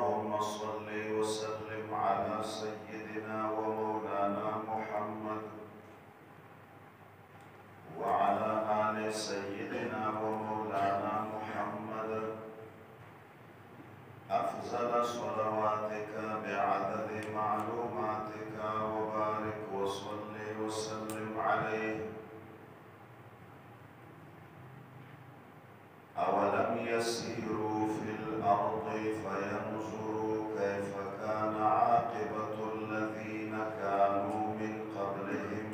اللهم صل وسلم على سيدنا ومولانا محمد وعلى آل سيدنا ومولانا محمد أفضل صلواتك بعدد معلوماتك وبارك وصل وسلم عليه. أولم يسيروا في الأرض فينظروا كيف كان عاقبة الذين كانوا من قبلهم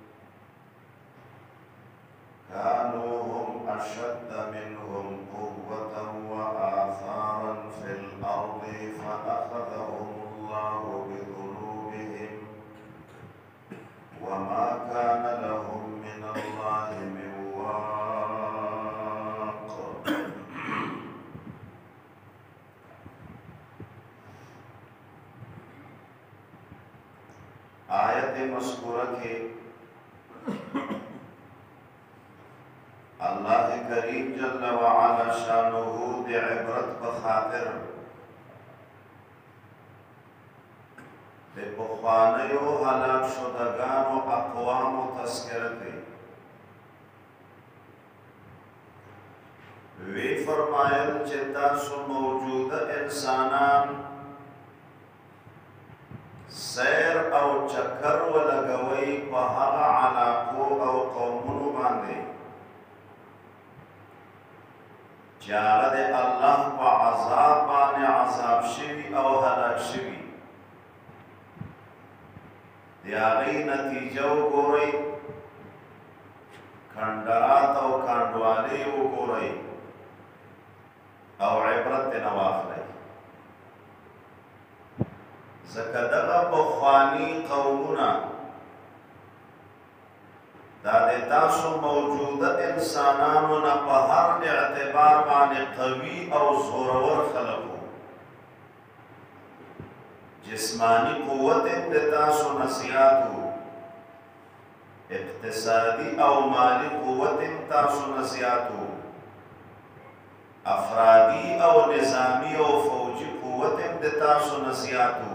كانوا هم أشد منهم قوة وآثارا في الأرض فأخذهم الله بذنوبهم وما كان لهم من الله من واق. آیت مذکورہ کے اللہ کریم جل وعلا شانہ دے عبرت بخاطر دے پخوانیو ہلاک شدگان و اقوام و تذکرتے وی فرمائل چتا سو موجود انسانان سیر او چکر و لگوئی پہا علاقو او قومنو باندے جاغد اللہ پا عذاب بانے عذاب شوی او حلاک شوی دیاغی نتیجو گو رئی کھنڈرات او کھنڈوالی او گو رئی او عبرت نواف رئی زکدغ بخوانی قومنا دادے تاسو موجود انسانانو نا پا ہر اعتبار بانے قوی او زورور خلقو جسمانی قوت دے تاسو نسیاتو اقتصادی او مالی قوت تاسو نسیاتو افرادی او نظامی او فوجی قوت دے تاسو نسیاتو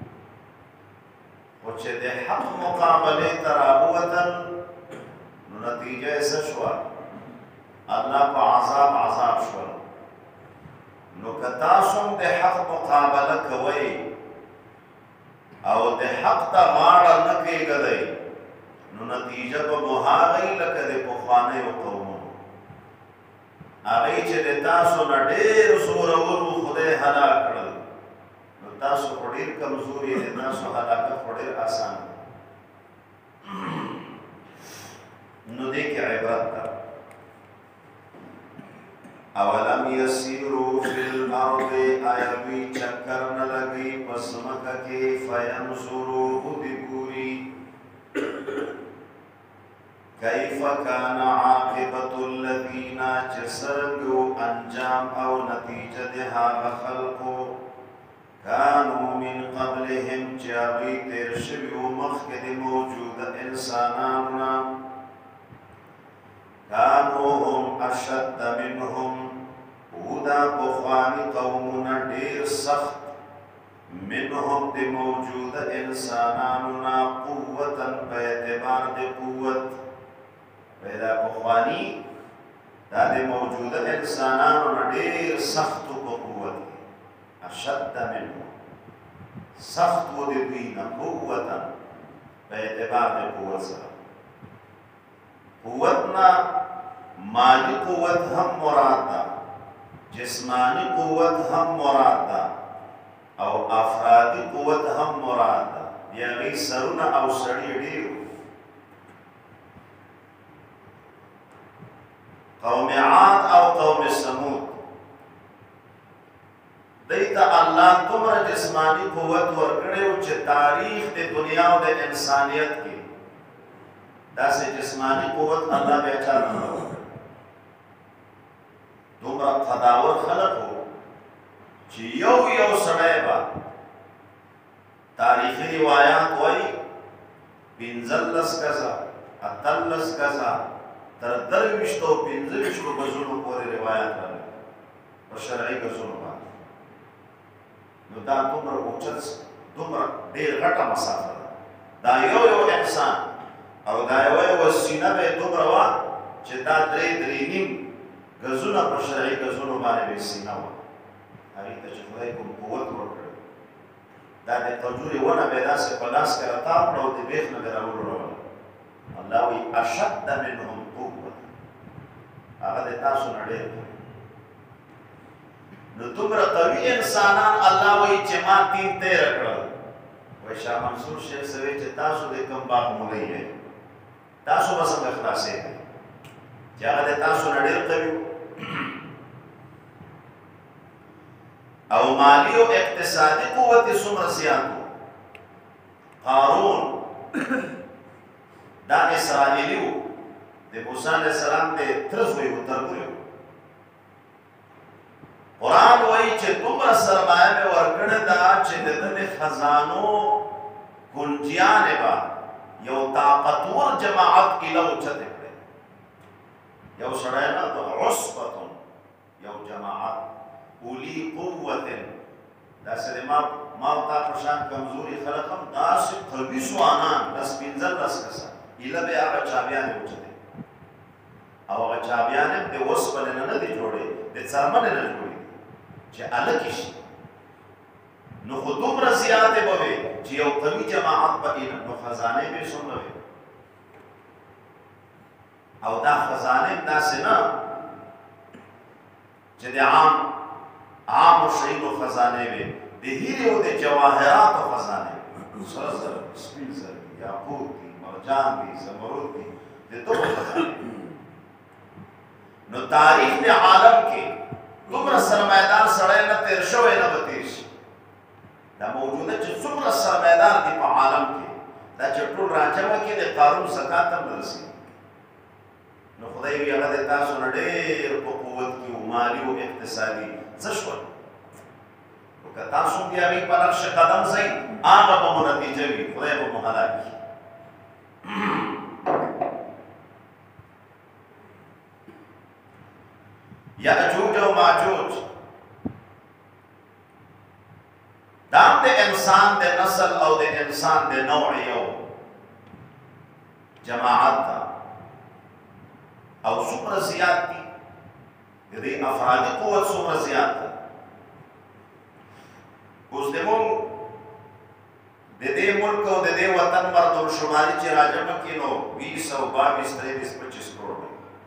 وچے دے حق مقابلے ترابوتاً نتیجہ ایسا شوا اللہ پا عذاب شوا نو کتاسم دے حق مقابلہ کوئی او دے حق تا غاڑا نکی گدئی نو نتیجہ پا محاغی لکا دے پخوانے و قومون آگئی چے دے تاسو نا دیر زورورو خودے حلاک کرل نو تاسو خودیر کمزوری دے تاسو حلاکت خودیر آسان نو دیکھ عبرت تا اولم یسیرو فی الارض آیوی چکر نلگی پسمکا کی فینظرو خودی گوری کیف کان عاقبت الذین چسرگو انجام او نتیجہ دہا خلقو کانو من قبلهم چاوی ترشوی مخد موجود انسانانا کانو هم اشد منهم اودا بخوانی قومنا دیر سخت منهم دی موجود انساناننا قوتا بیعتبار دی قوت پیدا بخوانی دا دی موجود انساناننا دیر سخت بقوت اشد منهم سخت و دی دوینا قوتا بیعتبار دی قوت سر قوتنا مالی قوت ہم مراد دا جسمانی قوت ہم مراد دا او افرادی قوت ہم مراد دا یا غی سرون او سڑی دیو قوم عاد او قوم سمود دیتا اللہ تمہر جسمانی قوت ورکڑے چھ تاریخ دے دنیا و دے انسانیت کی دا سے جسمانی قوت اللہ بیچار نہ ہو دومرا قداور خلق ہو چی یو سڑے با تاریخی روایات ہوئی پینزلس کسا اتلس کسا تر دروشتو پینزلشتو بزنو پوری روایات رہے و شرعی کسنو بات نو دا دومره اوچت دومره ډېر غټه مسافه ده دا یو انسان او دا یو سینه به دومره وه چې دا درې نیم ګزونه په شرعي ګزونو باندې به سینه وه هغې ته چې خدای کوم قوت ورکړی دا د کجورې ونه به یې داسې په لاس کې راتاو کړه او د بیخ نه به راوړوله الله وایي اشد منهم قوة هغه د تاسو نه ډېر نو دومره قوي انسانان الله وایي چې ما تین تیره کړل وایي شاه منصور شیخ سوی چې تاسو د کوم باغ مولی یې تاسو به څنګه خلاصېږئ چې هغه د تاسو نه ډېر قوي او مالی او اقتصادي قوت یې څومره زیات و قارون دا اسرائیلی و د موسی علیه السلام د تره زوی و تربور و قرآن وایي چې دومره سرمایه مې ورکړې ده چې د ده د خزانو کنجیانې به یو طاقتور جماعت ایله اوچتې کړې یو سړی نه عصبة یو جماعت اولی قوت داسې د ما او تا په شان کمزوري خلک هم داسې قوي ځوانان لس پنځه لس کسه ایله به هغه چابیانې اوچتې او هغه چابیانې د اوسپنې نه نه دي جوړې د څرمنې نه جوړې چې الګې شي نو خو دومره زیاتې به وي چې یو قوي جماعت به علم نو خزانې به یې څومره وي او دا خزانې داسې نه چې د عامو شیانو خزانې وي د هیرې او د جواهراتو خزانې سره زر سپین زر یاقوت دي مرجان دي زمرد دي د دغو خزانې نو تاریخ د عالم کې دومره سرمایدار سړی نه تیر شوی نه به تیر شي دا موجوده چې څومره سرمایدار دي په عالم کې دا چې ټول راجمع کې د قارون زکات هم رسېږي نو خدای وي هغه د تاسو نه ډېر په قوت کې و مالي او اقتصادي څه شول نو که تاسو بیا هغې په نقش قدم ځئ هغه به مو نتیجه وي خدای به مو هلاک کړي یأجوج او ماجوج دام د انسان د نسل او د انسان د نوع یو جماعت ده او څومره زیات دي د دې افرادي قوت څومره زیات ده اوس زموږ د دې ملک او د دې وطن مردم شمالي چې راجمع کړي نو 20 او 22 23 25 کروڑ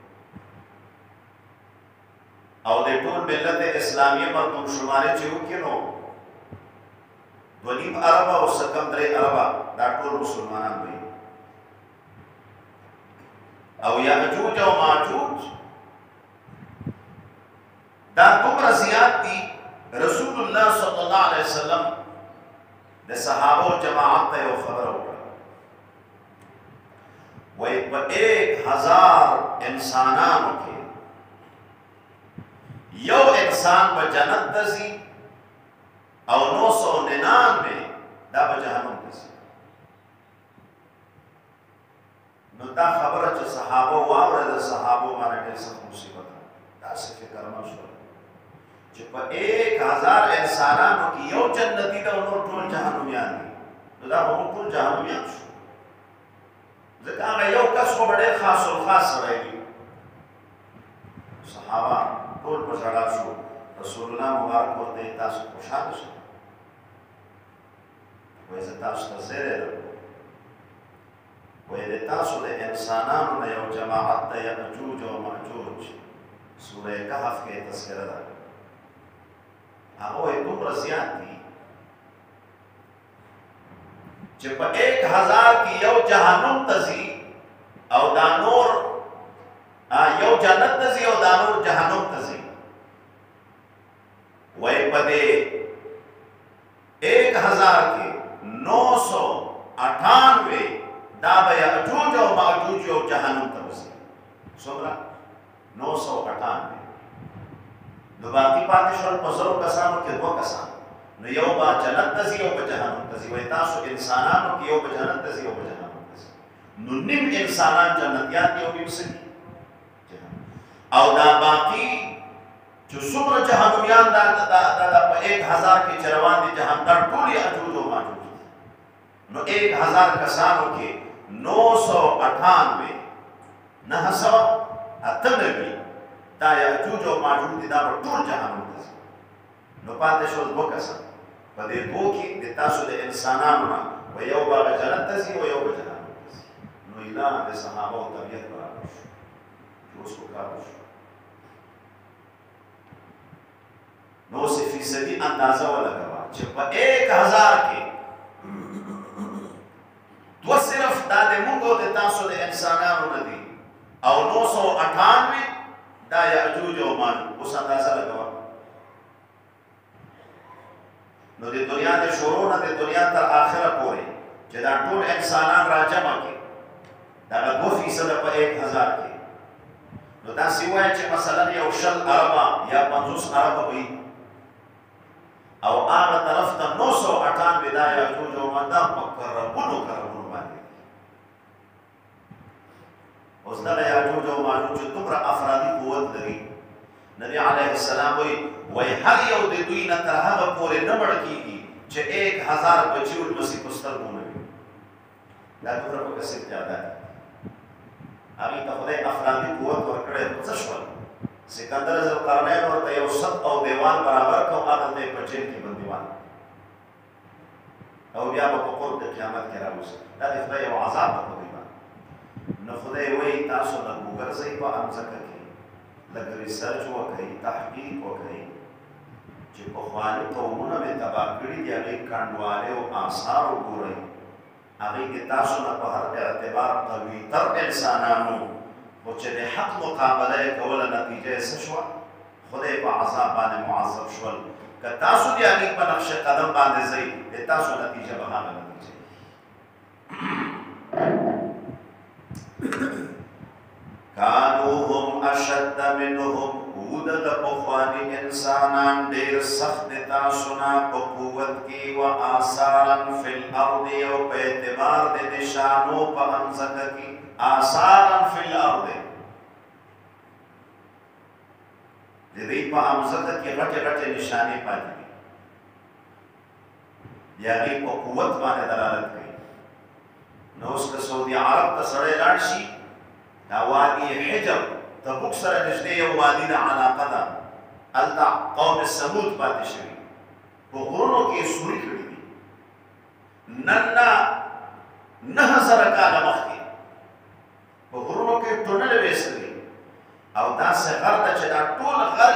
او د ټول ملت اسلامیه مردم شمالي چې وکړي نو 2.5 اربه او څه کم 3 اربه دا ټول مسلمانان وي او یأجوج او ماجوج دا دومره زیات دي رسول الله صلی الله علیه وسلم د صحابه جماعت ته یو خبره وکړه وایي په 1000 انسانانو کې یو انسان به جنت ته ځي او 999 دا به جهنم ته ځي نو دا خبره چې صحابه واورېده صحابو باندې ډېر سخت مصیبت ده داسې فکر نه شول چې په 1000 انسانانو کې یو جنتي ده او نور ټول جهنمیان دي نو دا به موږ ټول جهنمیان شو ځکه هغه یو کس خو به ډېر خاص الخاص سړی وي صحابه ټول په ژړا شو رسول الله مبارک ورته تاسو خوشحاله شئ وایي زه تاسو ته زیری درکوم وایي د تاسو د انسانانو نه یو جماعت ده یأجوج او مأجوج سوره کهف کې تذکره ده هغه وایي دومره زیات دي چې په 1000 کې یو جهنم ته ځي او دا نور یو جنت ته ځي او دا نور جهنم ته ځي وایي په دې 1000 کې 998 دا به یأجوج او مأجوج یو جهنم ته وځي څومره 998 نو باقي پاتې شول په 100 کسانو کې 2 کسان نو یو به جنت ته ځي او په جهنم ته ځي وایي تاسو انسانانو کې یو په جنت ته ځي او په جهنم ته ځي نو نیم انسانان جنتیان دي او نیم څه او دا باقي چې څومره جهنمیان دا په 1000 کې چروان دي جهنم ټول یاجوج او ماجوج نو 1000 کسانو کې 998 دا یاجوج او ماجوج دي دا ټول جهنم ته نو پاتې شو 2 کسان په دې 2 کې د تاسو د انسانانو نه و یو باغ جنت ته ځي او یو به جهنم ته ځي نو اعلان د صحابه او طبیعت برابر شو اوس وکړو نو سی فیصدی اندازه ولګوا چې په 1000 کې دو صرف دا د موږ او د تاسو د انسانانو نه دي او 998 دا یاجوج او ماجوج اوس اندازه لګوا نو د دنیا د شروع نه د دنیا تر آخره پورې چې دا ټول انسانان راجمع کړي دا 2% په 1000 کې نو دا سی وایي چې مثلا یو 10 اربه یا 50 اربه وي او هغه طرف ته 998 دا یاجوج او ماجوج په کربونو باندې اوس دا یاجوج او ماجوج دومره افرادي قوت لري نبی علیه السلام وی هر یو د دوی نه تر هغه پورې نه مړ کېږي چې 1000 بچي ورپسې په سترګو نه وي دا دومره په کسب زیاده دي هغې ته خدای افرادي قوت ورکړی نو څه شول سکندر ذوالقرنین ورته یو سد او دیوال برابر کړو هغلته یې په جیل کې بندیوان او بیا به په قرب د قیامت کې راوځي دا د خدای یو عذاب ده په دوی باندې نو خدای وایي تاسو لږ وګرځئ په مځکه کې لږ ریسرچ وکړئ تحقیق وکړئ چې پخواني قومونه مې تباه کړي دي هغې کنډوالې او آثار وګورئ هغې کې تاسو نه په هر اعتبار قویتر انسانانو خو چې د حق مقابله یې کوله نتیجه یې څه شوه خدای په عذاب باندې معذب شول که تاسو د هغې په نقش قدم باندې ځئ د تاسو نتیجه به هغه نتیجه کانو هم اشد منهم ود د پخواني انسانان ډېر سخت د تاسو نه په قوت کې و آثارا فی الارض او په اعتبار د نشانو په مځکه کې آثارا فی الارض د دې په مځکه کې غټې غټې نشانې پاتې دي یا هغې په قوت باندې دلالت کوي نو اوس که سعودي عرب ته سړی لاړ شي دا وادي حجر تبوک سره نږدې یو وادي د علاقه ده هلته قوم ثمود پاتې شوي په غرونو کې یې سوري کړي دي نن نه 9000 کاله مخکې په غرونو کې ټونل ویستلي او داسې غر ده چې دا ټول غر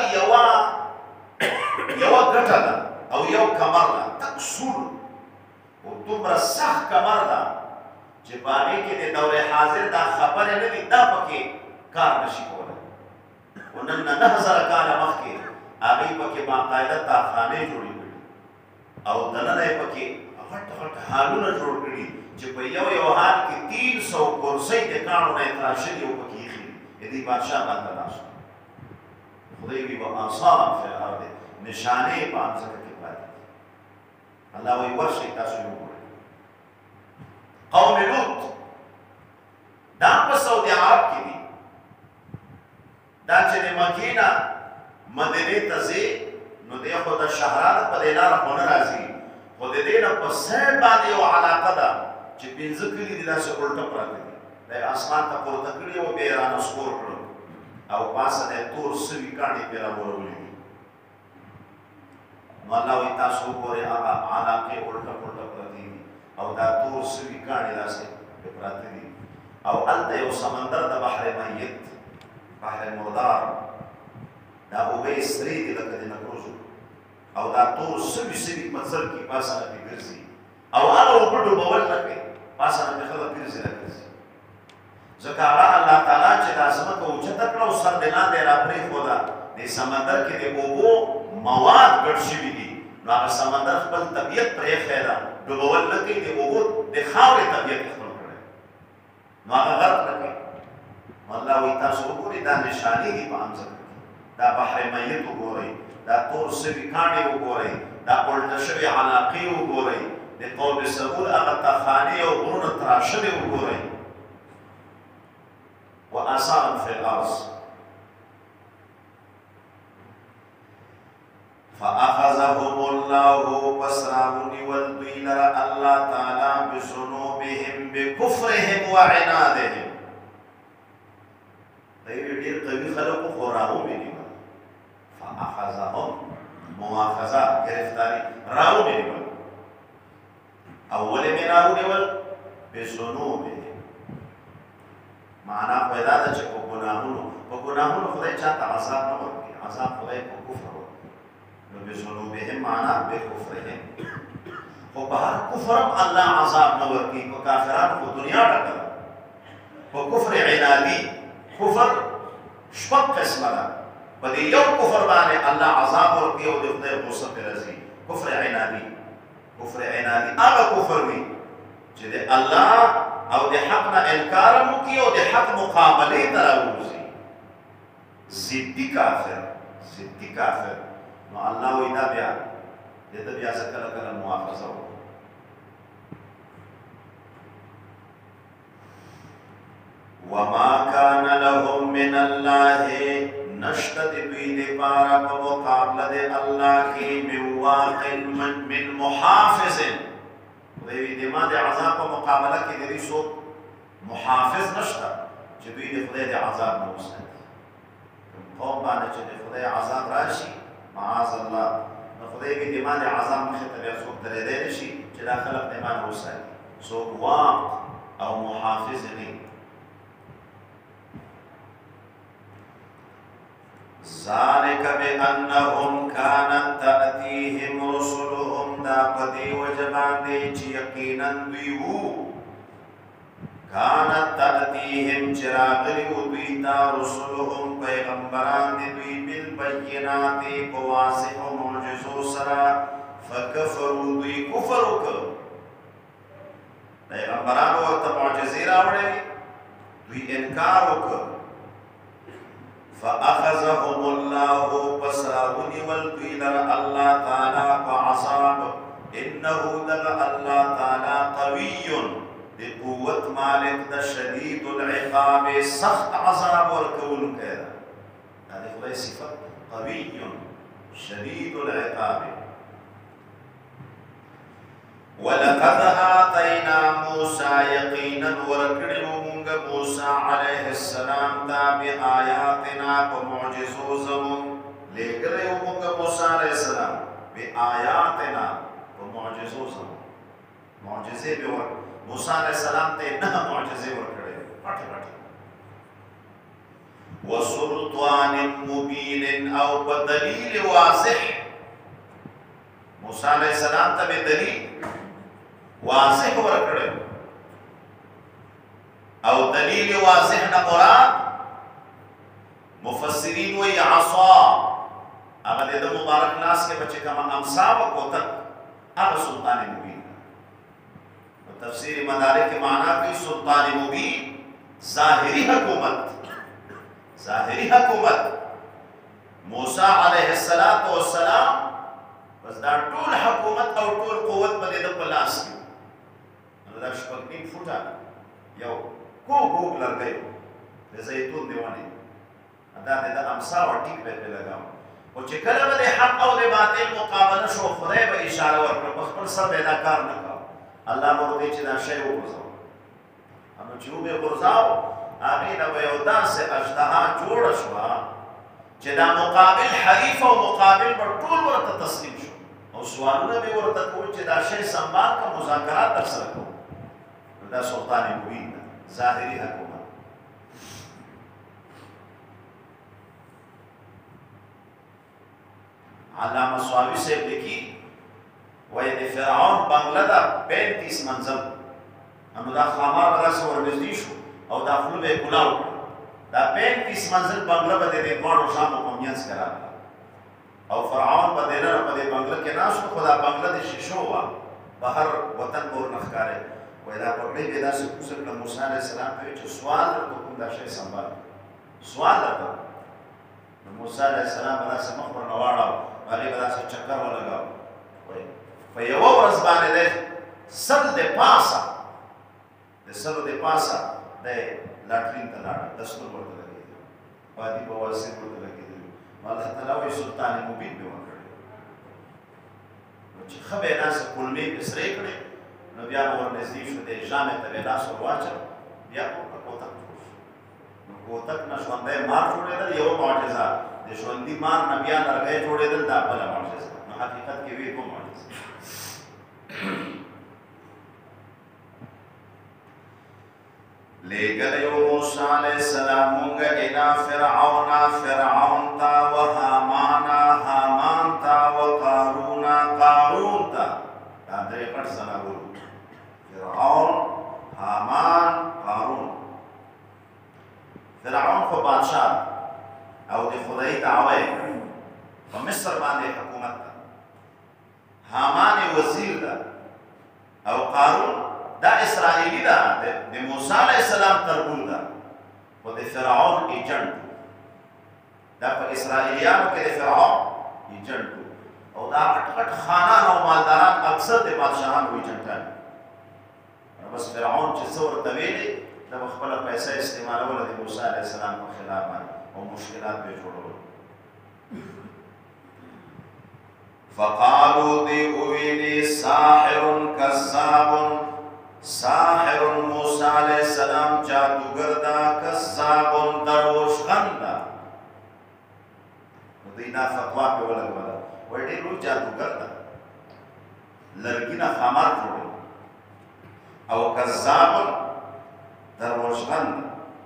یوه ګټه ده او یو کمر ده تک سور او دومره سخت کمر ده چې په هغې کې د دور حاضر دا خبرې نه دي دا پکې کار نشي کولی خو نن نه 9000 کاله مخکې هغې پکې باقاعده تاخانې جوړې کړي او دننه یې پکې غټ غټ هالونه جوړ کړي چې په یو حال کې 300 کرسۍ د کاڼو نه یې تراشلي او پکې ایښي دي دې بادشاه باندې ناست خدای وي وآثارا فی الارض نشانې په مځکه کې پاتې الله وایي ورشئ تاسو یې وګورئ قوم لوط دا په سعودي عرب کې دي دا چې د مکې نه مدینې ته ځې نو دی خو د شهرانو په دې لاره خو نه راځي خو د دې نه په سیډ باندې یو علاقه ده چې 15 کلي دي داسې الټه پراته دي دا یې اسمان ته پورته کړي او بیا یې رانسکور کړل او پاسه د تور سوي کاڼي پرې راغورولي دي نو الله وایي تاسو وګورئ هغه علاقې الټه پلټه پرتې دي او دا تور سوي کاڼي داسې پراته دي او هلته یو سمندر د بحر میت بحر مردار دا اوبه سرې دي لکه د نکروزو او دا تور سوي په څر کې پاسه نه پې ګرځي او هغه اوبه ډوبول نه کوي پاسه نه پې خلک ګرځي راګرځي ځکه هغه الله تعالی چې دا ځمکه اوچته کړه او سر دې لاندې راپرېښوده دې سمندر کې د اوبو مواد ګډ شوي دي نو هغه سمندر خپل طبیعت پرېښی ده ډوبول نه کوي د اوبو د خاورې طبیعت خپل کړی نو هغه غرق نه کوي نو الله وایي تاسو وګورئ دا نشانې دي په مځکه کې دا بحر میت وګورئ دا تور سوي کاڼي وګورئ دا الټه شوې علاقې وګورئ د قوم ثمود هغه تخانې او غرونه تراشلې وګورئ وآثارا فی الارض فأخذهم مؤاخذه گرفتاری راونیول اول میں راونیول بذنوبه معنا پیدا ده چې په ګناهونو خدای چاته عذاب نه ورکوي عذاب خدای په کفر ورکوي نو بذنوبهم معنا بکفرهم خو په هر کفر هم الله عذاب نه ورکوي په کافرانو په دنیا ټکه په کفر عنادي کفر شپږ قسمه ده په دې یو کفر باندې الله عذاب ورکوي او د خدای غصه پرې راځي کفر عنادي هغه کفر وي چې د الله او د حق نه انکار مو کوي او د حق مقابله ته راوځي ضدي کافر نو الله وی دا بیا دته بیا څه کله مؤاخذه وکړي وما كان لهم من الله نشتد دوی د پارا په مقابله د الله کې من واق من محافظ دوی د ما د عذاب په مقابله کې د دې څوک محافظ نشته چې دوی د خدای د عذاب نه وساتي قوم باندې چې د خدای عذاب راشي معاذ الله نو خدای به د ما د عذاب مخې ته بیا څوک درېدی نشي چې دا خلک د ما نه وساتي څوک واق او محافظ نه ذلك بأنهم كانت تأتيهم رسلهم دا پدی وجبان دی چی یقینا دویو كانت تأتيهم چراغلی دویتا رسلهم پیغمبران دی دوی بالبینات بواضح و معجزو سرا فکفروا دوی کفر وکړ پیغمبران ورته معجزې راوړې دوی انکار وکړ فأخذهم الله بسراوني والدويلر الله تعالى فعصاب إنه دغ الله تعالى قوي بقوة مالك دا شديد العقاب سخت عذاب وركون كذا هذه خلال صفة قوي شديد العقاب ولقد آتينا موسى يقينا وركرم موسى عليه السلام تا بآياتنا بمعجزو زمون لگره مونگا موسى عليه السلام بآياتنا بمعجزو زمون معجزه بور موسى عليه السلام تے نہ معجزه ورکڑے پاٹھے وسلطان مبين او بدلیل واضح موسى عليه السلام تا بدلیل واضح ورکڑے او دلیل واضح نہ مراد مفسرین وی عصا اگر دے مبارک ناس کے بچے کما امسا و کوتک اگر سلطان مبین تفسیر مدارک کے معنی کی سلطان مبین ظاہری حکومت موسیٰ علیہ السلام بس دا طول حکومت او طول قوت بدے دا پلاس کی دا شپکنین فوٹا یو کوک لرګي د زیتون دیوانه دا د امسا او ټیک په لګاو او چې کله به حق او د باطل مقابله شو خدای به اشاره ورکړه په خپل سر به دا کار نه کاوه الله ورته چې دا شی وګورځاو نو چې وبه ورځاو هغه دا یو داسې اجدها جوړ شو چې دا مقابل حریف او مقابل پر ټول ورته تسلیم شو او سوالونه به ورته کول چې دا شی سمبال کا مذاکرات ترسره کوو دا سلطان مبین ظاهری حکومت علامہ صحابی سے لکھی وید فرعون بنگلہ دا 35 منزل انو دا خامار دا سور نزدی شو او دا خلو بے کلاو دا 35 منزل بنگلہ با دے دوارو شام و قومینس کرا او فرعون با دینا با دے بنگلہ کے ناشو خدا بنگلہ دے شیشو ہوا بہر وطن بور نخکارے ویدا پرمی بیدا سے پوسر کلا موسیٰ علیہ السلام پہ ویچو سوال رکھو کم دا شای سنبال سوال رکھو موسیٰ علیہ السلام بدا سے مخبر نوارا باقی بدا سے چکر ہو لگاو فیو رزبانے دے سل دے پاسا دے لاٹرین تلاڑا دستور ورد لگی دے وادی بواسر ورد لگی دے اللہ تعالیٰ سلطان مبین بے وکڑے چی خبے ناسا کلمی پسرے کڑے نو بیا مور نزدیک شو دے جامع تبی لاس و واچر بیا کوتک جوش نو کوتک نا شوندے مار جوڑے دل یو معجزہ دے شوندی مار نبیان ارگئے جوڑے دل دا بلا معجزہ نو حقیقت کې وی کوم معجزه لګل یو موسی علیہ السلام مونږ اله فرعون تا و هامان تا و قارون تا دا درې پټ سره ورو فرعون هامان قارون فرعون خو بادشاہ او د خدای دعوه په مصر باندې حکومت ده هامان وزیر ده او قارون دا اسرائیلی ده د موسی علیہ السلام تربور ده خو د فرعون ایجنټ دا په اسرائیلیانو کې د فرعون ایجنټ او دا غټ خانان او مالداران اکثر د بادشاهانو ایجنټان بس فرعون چې څه ورته ویلي دا خپل پیسې استعمالول د موسی علیہ السلام په خلاف او مشکلات به جوړول فقالوا دی اویلی ساحر کذاب ساحر موسی علیہ السلام جادوگر دا کذاب دروشخند دا دینا فتوا په ولګوله وای ډېر لوی جادوگر دا لرګي نه خمار جوړوي او کذاب دروشخند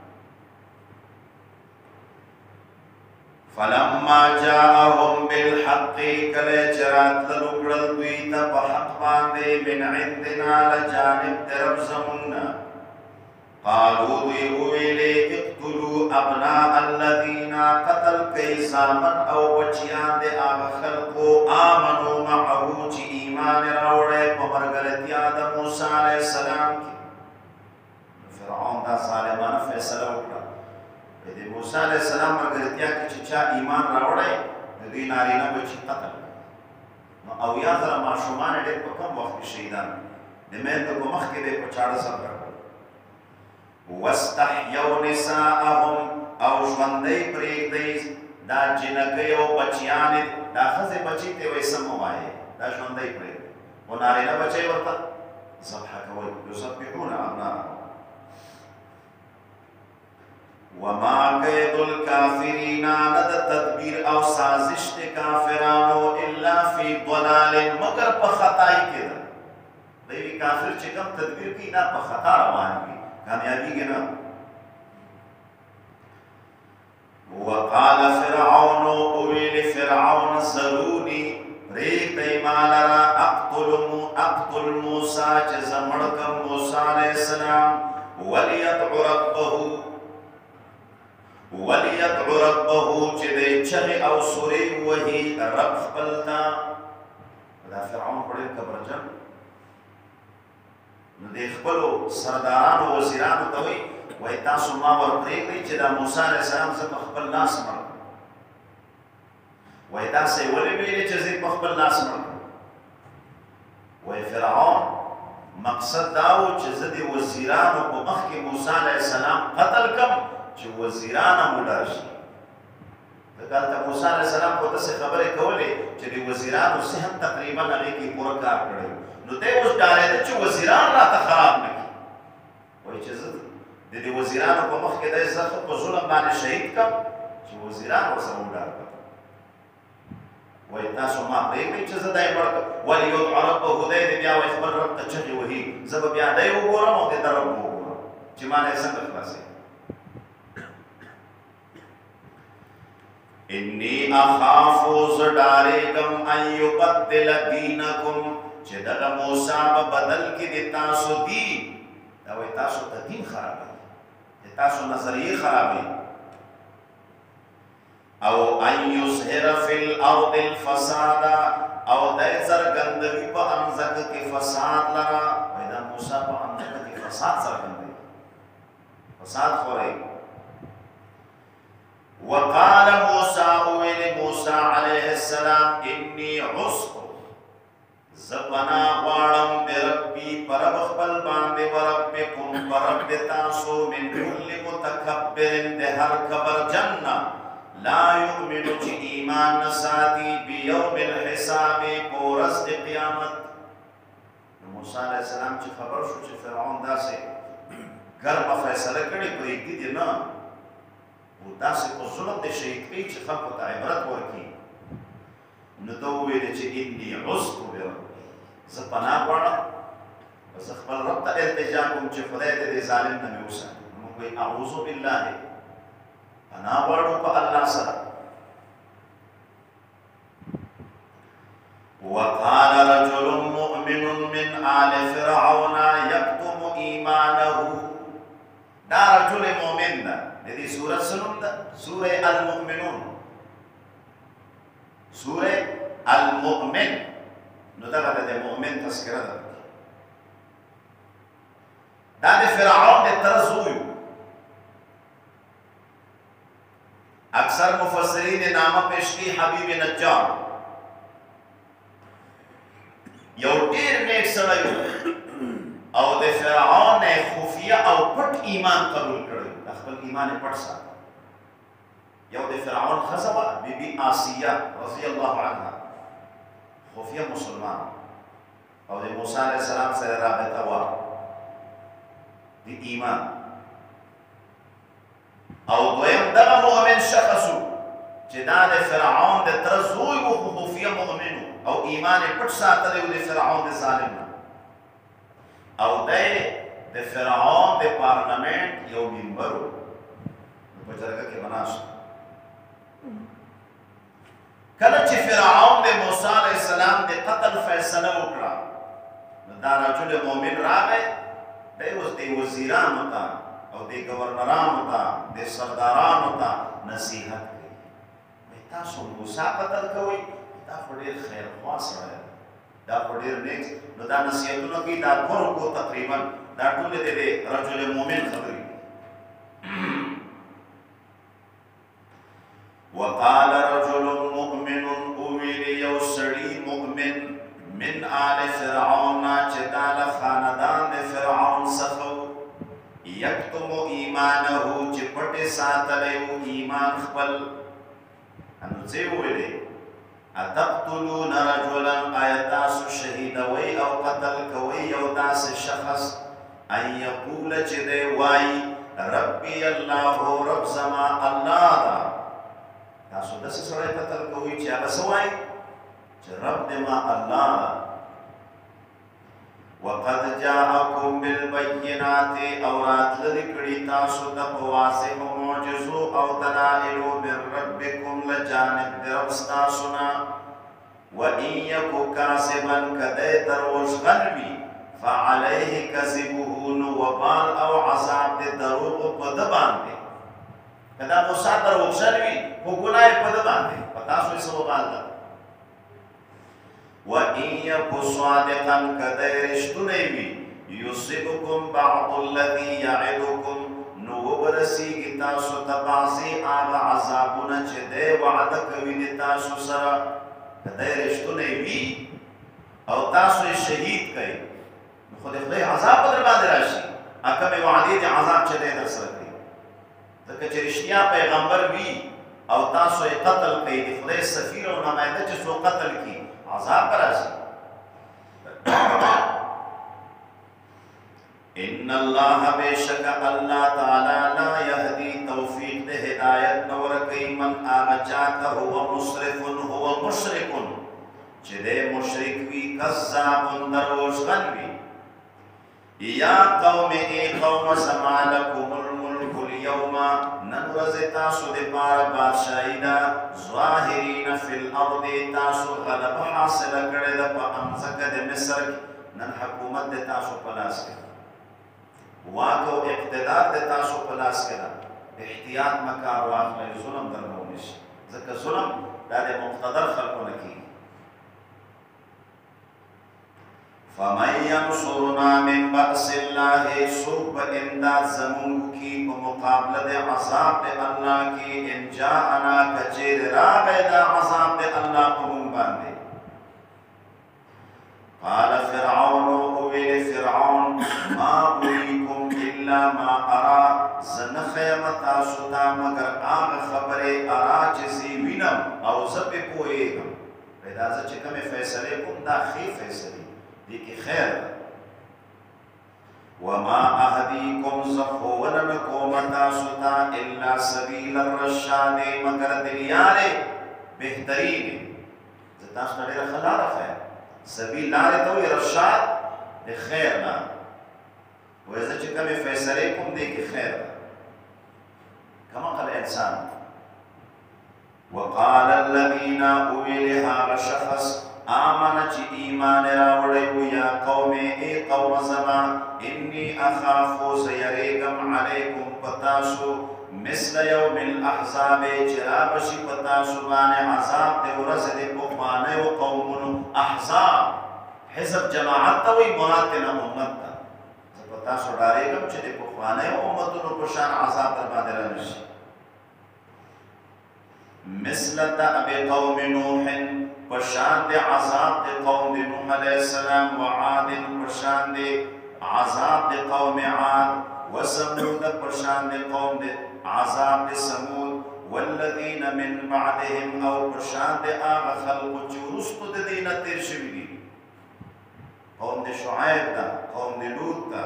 فلما جاءهم بالحق کله چرات لوکړل دوی ته په حق باندې من عندنا لجانب درب زمنا قالوا ویلې اقتلوا ابناء الذين قتل کیسامن او بچیان د هغه خلقو آمنوا معه چې ایمان راوړې په مرګلتیا د موسی علیہ السلام کې فرعون دا ظالمانه فیصله وکړه د موسی علیہ السلام مرګرتیا کې چې چا ایمان راوړی د دوی نارینه بچي قتل نو اویا زره ماشومان ډېر په کم وخت کې شهیدان د میندو په مخ کې دی په چاړه سر کړل واستحیوا نساءهم او ژوندی پرېږدئ دا جنکۍ او بچیانې دا ښځې بچي ته وایي سم ووایې دا ژوندی پرېږدئ خو نارینه بچی ورته ذبح کوئ یسبحون ابناءهم وما کید الکافرین ند تدبیر او سازش د کافرانو الا فی ضلال مگر په خطای کې ده دوی کافر چې کوم تدبیر کوي دا په خطا روان وي کامیابی کې نه وقال فرعون اویل فرعون ضروري پرېږدئ ما لره اقتل موسی چې زه مړ کړم موسی علیہ السلام ولیدع ربه چې دی چغې او سورې وهي رب خپل ته دا فرعون خو ډېر کبرجن نو د خپلو سردارانو وزیرانو ته وایي وایي تاسو ما ور پرېږدئ چې دا موسی علیہ السلام زه په خپل لاس مړ کړم وایي تاسې یې ولې ویلې چې زه په خپل لاس مړ کړم وایي فرعون مقصد دا و چې زه د وزیرانو په مخ کې موسی علیہ السلام قتل کړم چې وزیران هم وډار شي دلته موسی علیہ السلام خو داسې خبرې کولې چې د وزیرانو ذهن تقریبا هغې کې پوره کار کړی نو دی اوس ډارېده چې وزیران راته خراب نه کړي وایي چې زه د دې وزیرانو په مخ کې دی زه په ظلم باندې شهید کړم چې وزیران ورسره وډار کړم وایي تاسو ما پرېږدئ چې زه دی مړ کړم ولیدع ربه دی بیا وایي خپل رب ته چغې وهي زه به بیا دی وګورم او د ده رب وګورم چې ما نه یې څنګه خلاصوي انی اخافو زډارېږم ان یبدل دینکم چې دغه موسی به بدل کړي د تاسو دین دا وایي تاسو ته دین خرابوي د تاسو نظریې خرابوي او ان یظهر فی الارض الفساد او دی څرګندوي په امځکه کې فساد لره وایي دا موسی په امځکه کې فساد څرګندوي فساد خورئ وقال موسى ویل موسی علیہ السلام انی عصت زبنا غواړم بربی پرب خپل باندې وربکم پرب تاسو من کل متکبر د هر کبر جنہ لا یؤمن چې ایمان نساتی بیوم الحساب پورس د قیامت موسی علیہ السلام چې خبر شو چې فرعون داسې ګرمه فیصله کړې پرېږدي دې نه و داسې په ظلم د شهید کوي چې خلکو ته عبرت ورکړي نو ده وویل چې انی عذت بربي زه پناه غواړم زه خپل رب ته التجا کوم چې خدای دې دې ظالم نه مې وساتي موږ وایي اعوذ بالله پناه غواړو په الله سره وقال رجل مؤمن من آل فرعون يكتم إيمانه دا رجل مؤمن دا دې سورة سنوم دا سورة المؤمنون سورة المؤمن نو دا د مؤمن تذکرہ ده دا د فرعون د ترزوی اکثر مفسرین نامه پیش کی حبیب نجار یو ډیر نیک سړی او د فرعون خفیه او پټ ایمان قبول کړی خپل ایمان پټ ساتي یو د فرعون ښځه وه بیبي آسیه رضی الله عنها خفیه مسلمان او د موسی علیه السلام سره رابطه وه د ایمان او دویم دغه مؤمن شخص و چې دا د فرعون د تره زوی و خو خفیه مؤمن او ایمان یې پټ ساتلی و د فرعون د ظالم نه او دی د فرعون د پارلمنټ یو ممبر و په جرګه کې به ناست کله چې فرعون د موسی علیه السلام د قتل فیصله وکړه نو دا رجل مؤمن راغی دی اوس د وزیرانو ته او د گورنرانو ته د سردارانو ته نصیحت کوي وایي تاسو موسی قتل کوئ دا خو ډېر خیرخوا سړی دی دا خو ډېر نیک نو دا نصیحتونه کوي دا دوه کو تقریبا دا ټولې د رجل مؤمن خبرې وقال رجل مؤمن اویل یو سړي مؤمن من آل فرعون چې دا له خاندان د فرعون څخه یکتم ایمانه چې پټې ساتلی و ایمان خپل نو څه یې وویلې اتقتلون رجلا آیا تاسو شهیدوئ او قتل کوئ یو داسې شخص ان یقول چې دی وایي ربي الله رب زما الله ده تاسو داسې سړی قتل کوئ چې هغه څه وایي چې رب دې ما الله ده وقد جاءكم بالبينات او راتللی کړي تاسو ته په واضح معجزو او دلائلو من ربکم لجانب د رب ستاسو نه وان یک کاذبا کدی دروغجن وي فعليه کذبه نو وبال او عذاب د دروغ په ده باندې کدا موسی دروغجن وي خو ګناه یې په ده باندې په تاسو یې څه وبال ده وَإِن يَكُ صَادِقًا كَدَى رِشْتُنَي وِي يُصِبْكُمْ بَعْضُ الَّذِي يَعِدُكُمْ نو وبرسیږي تاسو ته بعضې هغه عذابونه چې دی وعده کوي د تاسو سره کدی رښتونی وي او تاسو یې شهید کوي نو خو د خدای عذاب به در باندې راشي کومې وعدې د عذاب چې دی در سره کوي ځکه چې رښتیا پیغمبر وي او تاسو یې قتل کوي د خدای سفیر او نماینده چې څوک قتل کړي عذاب براشي ان الله بشک الله تعالی لا يهدي توفیق ده هدایت نور کوي من اچاته هو مسرف هو مشرک چې ده مشرک وی کذاب دروغجن وی یا قوم ای قوم سمالکم الملک اليوم نن ورځ تاسو د پاره بادشاہی ده ظاهرین فی الارض تاسو غلبه حاصله کړې ده په امځکه د مصر نن حکومت د تاسو په لاس کې واک او اقتدار د تاسو په لاس کې ده احتیاط مکار واخلئ ظلم درنه ونشي ځکه ظلم دا د مقتدر خلکو نه کېږي فمن ينصرنا من بأس الله سوق امداد زمون کی په مقابله د عذاب د الله کې ان جاءنا کچیر راغی دا عذاب د الله په مونږ باندې قال فرعون او فرعون ما اريكم الا ما ارى زنخیم تاسو ته مگر هغه خبرې ارا چې زی وینم او زه پې پوهېږم پیدا زه چې کومې فیصلې کوم دا ښې فیصلې دي کې خیر ده وما اهديكم زخونا نکوم تاسو ته الا سبیل الرشاد مگر د لارې بهترین زه تاسو ته ډېره ښه لاره ښیم. سبیل لارې ته وایي رشاد د خیر لار. وایي زه چې کومې فیصلې کوم دې کې خیر ده. کمقل انسان. وقال الذين ویل هغه شخص آمن چې ایمان راوړی و یا قوم ای قوم زما انی اخافو زه یریږم علیکم په تاسو مثل یوم الاحزاب چې رابشي په تاسو باندې عذاب د ورځې د پخوانیو قومونو. احزاب حزب جماعت ته وایي، مراد ترې امت ته. زه په تاسو ډارېږم چې د پخوانیو امتونو په شان عذاب در باندې رانشي. مثل دأب قوم نوح پشان دے عذاب دے قوم دے نوح علیہ السلام، وعاد پشان دے عذاب دے قوم عاد، وسمود پشان دے قوم دے عذاب دے سمود، والذین من بعدهم او پشان دے آغا خلق چورست دے دینا تیر شوی دی. قوم دے شعیب دا، قوم دے لوط دا.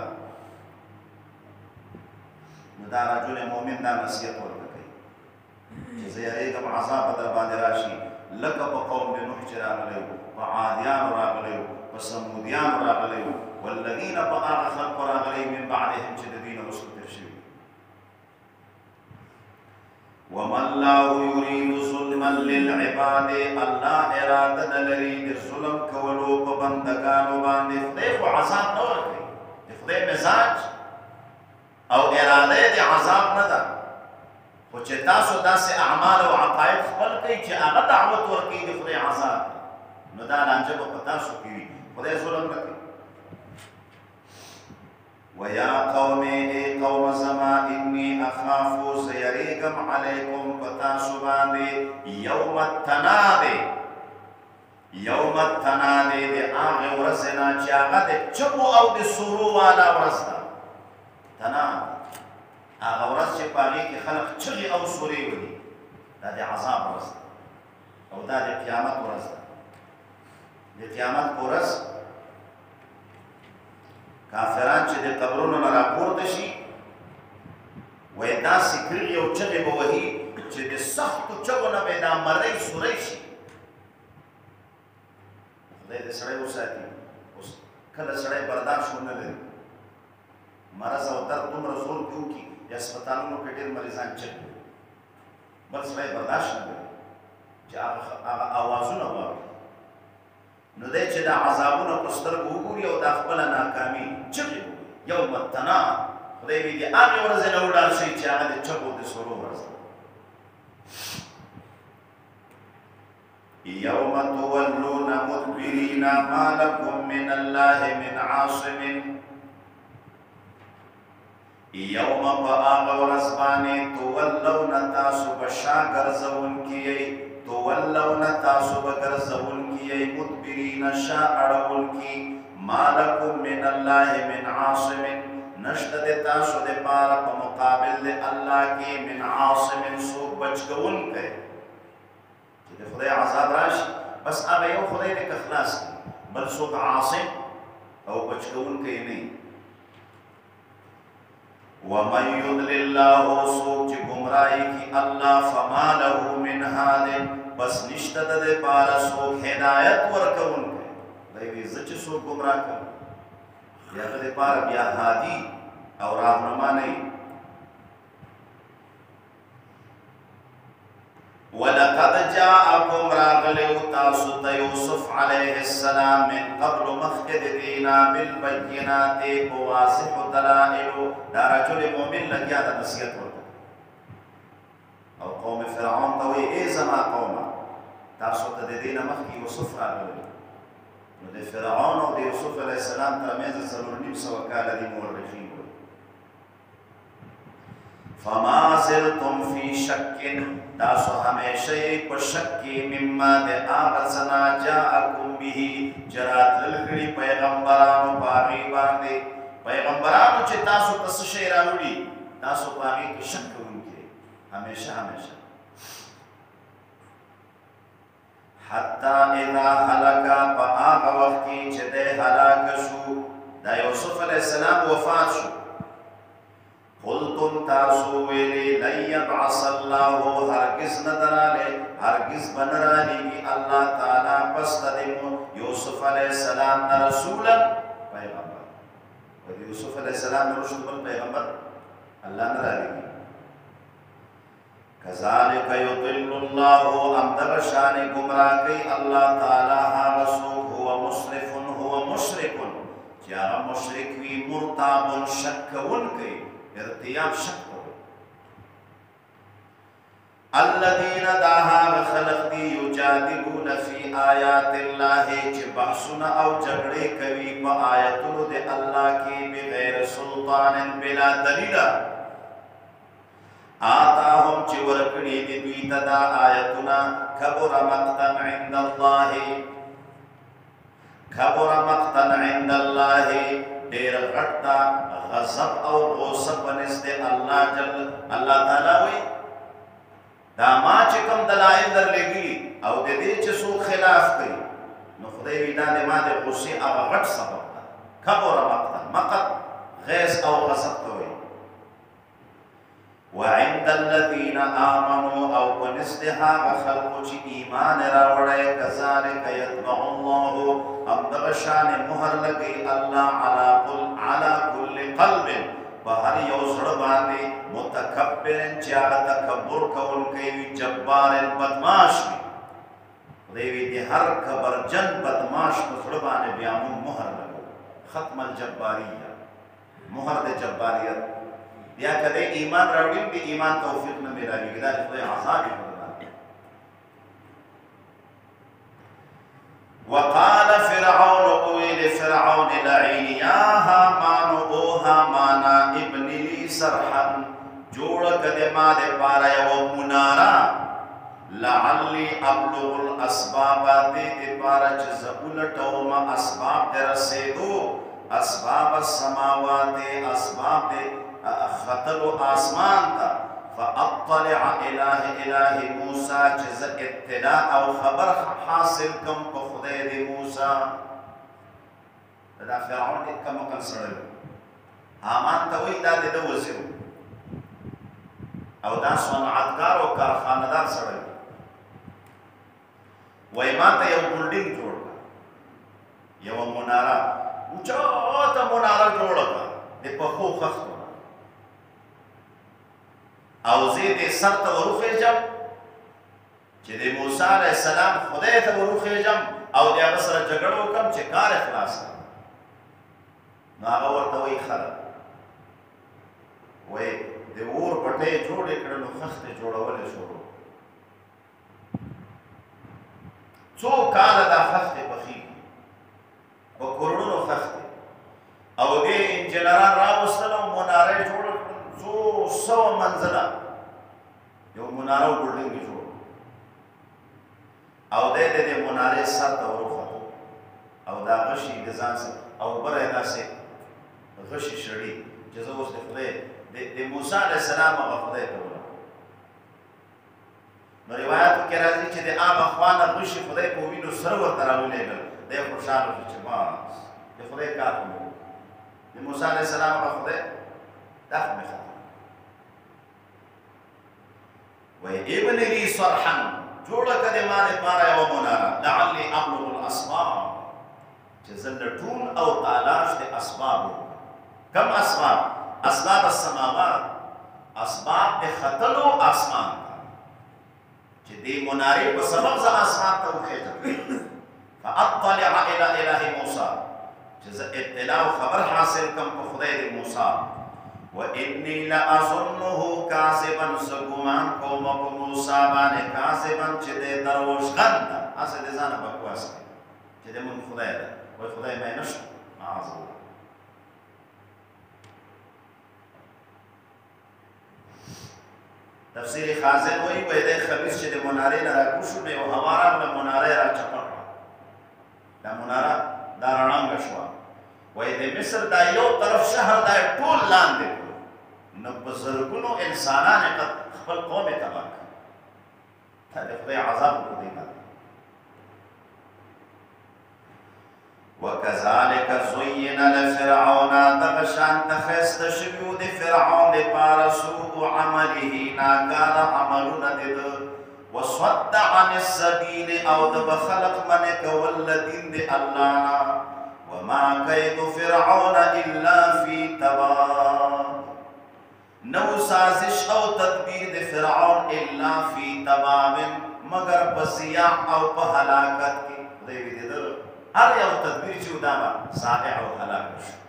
دا رجل مومن دا نصیحت ورکړي چې زه یریږم عذاب به در باندې راشي لکه په قوم د نوح چې راغلی وو، په عادیانو راغلی وو، په سمودیانو راغلی وو، والذین په هغه خلقو راغلی من بعدهم چې د دوی نه وروسته تېر شوي. وما الله یرید ظلما للعباد، الله اراده نه لري د ظلم کولو په بندګانو باندې. خدای خو عذاب نه ورکوي، د خدای مزاج او اراده د عذاب نه ده، خو چې تاسو داسې اعمال او عقاید خپل کوئ چې هغه دعوت ورکوي د خدای عذاب، نو دا لانجه به په تاسو کې وي. خدای ظلم نه کوي. ویا قوم ای قوم زما انی اخافو زه یریږم علیکم په تاسو باندې یوم التنادې. یوم التنادې د هغې ورځې نه چې هغه د چغو او د سورو والا ورځ ده. تناد هغه ورځ چې په هغې کې خلک چغې او سورې وهي، دا د عذاب ورځ ده او دا د قیامت ورځ ده. د قیامت په ورځ کافران چې د قبرونو نه راپورته شي، وایي داسې کړي او چغې به وهي چې د سختو چغو نه به دا مرۍ سورۍ شي. خدای دې سړی وساتي. اوس کله سړی برداشت ونه لري، مرض او درد دومره زور کې وکړي یا هسپتالونو کې ډېر مریضان چغې، بل سړی برداشت نه لري چې هغه اوازونه واوري. نو دی چې دا عذابونه په سترګو وګوري او دا خپله ناکامي چغې وکړي. یوم التناد، خدای وایي د هغې ورځې نه وډار شئ چې هغه د چغو د سرو ورځ ده. یوم تولون مدبرین ما لکم من الله من عاصم. یوم په هغه ورځ باندې تولون تاسو به شا ګرځونکي یئ، تولون تاسو به ګرځونکي یئ، مدبرین شا اړونکي، ما لکم من الله من عاصم، نشته د تاسو دپاره په مقابل د الله کې من عاصم څوک بچکونکی. چې د خدای عذاب راشي بس هغه یو خدای دی که خلاص کړي، بل څوک عاصم او بچکونکی نه وي. ومن یضلل الله څوک چې ګمراهي کړي الله فما له من هاد، بس نشته د دې پاره څوک هدایت ورکوونکی. دی وایي زه چې څوک ګمراه کړم د هغه دپاره بیا هادي او راهنما نه وي. ولقد جاءكم راغلو تاسو ته یوسف علیه السلام من قبل مخکې د دې نه بالبینات په واضحو دلایلو. دا رجل مؤمن لګیا د نصیحت ورکړه او قوم فرعون ته وایي ای زما قومه تاسو ته د دې نه مخکې یوسف راغلی. نو د فرعون او د یوسف علیه السلام ترمنځ 4.5 کاله دي مورخین وایي. فما زلتم فی شک، تاسو همیشه په شک کې مما د هغه څه نه جاءکم به چې راتلل کړي پیغمبرانو په هغې باندې. پیغمبرانو چې تاسو ته څه شی راوړي تاسو په هغې کې شک کوونکي همیشه همیشه. حتی اذا هلکه په هغه وخت کې چې دی هلاکه شو، دا یوسف علیه السلام وفات شو. قلتم تاسو ویلی لن یبعث الله هرگز ندراله هرگز بنرالیږي الله تعالی پس د یوسف علیه السلام نه رسولا پیغمبر. و د یوسف علیه السلام نه وروسته بل پیغمبر الله نه رالیږي. کذالک یضل الله همدغه شانې ګمراه کوي الله تعالی هغه څوک هو مسرف چې هغه مشرک وي مرتاب شک کوونکی ارتیاب شک کوي. الذین دا هغه خلق دي یجادلون فی آیات الله چې بحثونه او جګړې کوي په آیاتونو د الله کې بغیر سلطان بلا دلیل. آتاهم چې ورکړي دي دوی ته دا آیتونه کبر مقتا عند الله ډېر غټ دا غضب او غوسه په نزد الله تعالی وي دا ما چې کوم دلایل درلېږلي او د دې چې څوک خلاف کوي نو خدای وي دا د ما د غوسې هغه غټ سبب ده. کبر مقت غیظ او غضب ته وایي. وعند الذين آمنوا او پنزد هاغ خلقو چی ایمان راوڑے کذالک یطبع اللہ همدغه شان مهر لگئی اللہ علی کل قلب بہر یو زړه باندې متکبر چې هغه تکبر کوونکی وي جبار بدماش وي. خدای وي د هر کبرجن بدماش په زړه باندې بیا موږ مهر لګو ختم الجباریه مهر د جباریت. یا کدی ایمان راوړي د ایمان توفیق نه ملاوي دا خدای عذاب کوي. وقال فرعون اويل فرعون لعين يا هامان او هامان ابن لي صرحا جوړ کده ما د پاره یو منارا لعلی ابلغ الاسباب دې پاره چې زبولټو ما اسباب در رسیدو اسباب السماوات اسباب خطر آسمان تا فاطلع الہ موسیٰ چیز اطلاع او خبر حاصل کم پا خدای دی موسیٰ. دا فرعون اکا مکن سڑل حامان تا وی دا دی دا وزیر او دا صنعتگار و کارخاندار سڑل وی ما تا یو بلڈنگ جوڑ کا یو منارا اچھاتا منارا جوڑ کا دی پخو خخت او زید سر تا وروخیجم چې د موسی علیہ السلام خدای ته وروخیجم او د هغه سره جګړه وکړم چې کار اخلاص کړم. نو هغه ورته وایي ښه وایي د اور پټۍ جوړې کړه نو خښتې جوړولې شروع څو کاله دا خښتې پخېږي په کورونو خښتې او دې انجنران راوستل او منارې جوړه څو سوه منزله یو مناره او بلډینګ جوړ او دی د دې منارې سر ته وروخوتو او دا غشي د ځان سره او بره یې داسې غشي شړي چې زه اوس د خدای د موسی علیه السلام هغه خدای ته ورغلم. نو روایاتو کې راځي چې د هغه خوا نه غشي خدای په وینو سر ورته راولېږل دی خوشحاله شو چې بس د خدای کار خو مې د موسی علیه السلام هغه خدای دا خو مې ختم وی ابن لی صرحا جوړه کده ما دپاره یوه مناره لعلی ابلغ الاسباب چې زه لټون او تالاش د اسبابو کم اسباب اسباب السماوات اسباب د ختلو آسمان ته چې دې منارې په سبب زه آسمان ته وخېږم فاطلع الى اله موسی چې زه اطلاع او خبر حاصل کم په خدای د موسی وإني لأظنه كاذبا سګمان کوم په موسی باندې کاذبا چې د دروغجن ده اسه د ځانه بکواس کوي چې د مونږ خدای ده وای خدای مې نشته معاذ الله. تفسیر خازن وایي وای د خبيث چې د منارې نه راکوشو نو یو هوا راغله منارې راچپه کړه دا مناره دا رڼانګه شوه وای د مصر دا یو طرف شهر دا ټول لاندې نو په زرګونو انسانان خپل قوم یې تباه کړ. دا د خدای عذاب په دې باندې. وکذلک زین لفرعون دغه شانته ښایسته شوي وو د فرعون دپاره سوء عمله ناکاره عملونه د ده وصد عن السبيل او د بخلق من کول دین دی الله نا وما کید فرعون الا فی تباب نو سازش او تدبیر دی فرعون الا فی تباب مگر پسیا او په هلاکت کی دی وی دی هر یو تدبیر چې وداما صالح او هلاک شو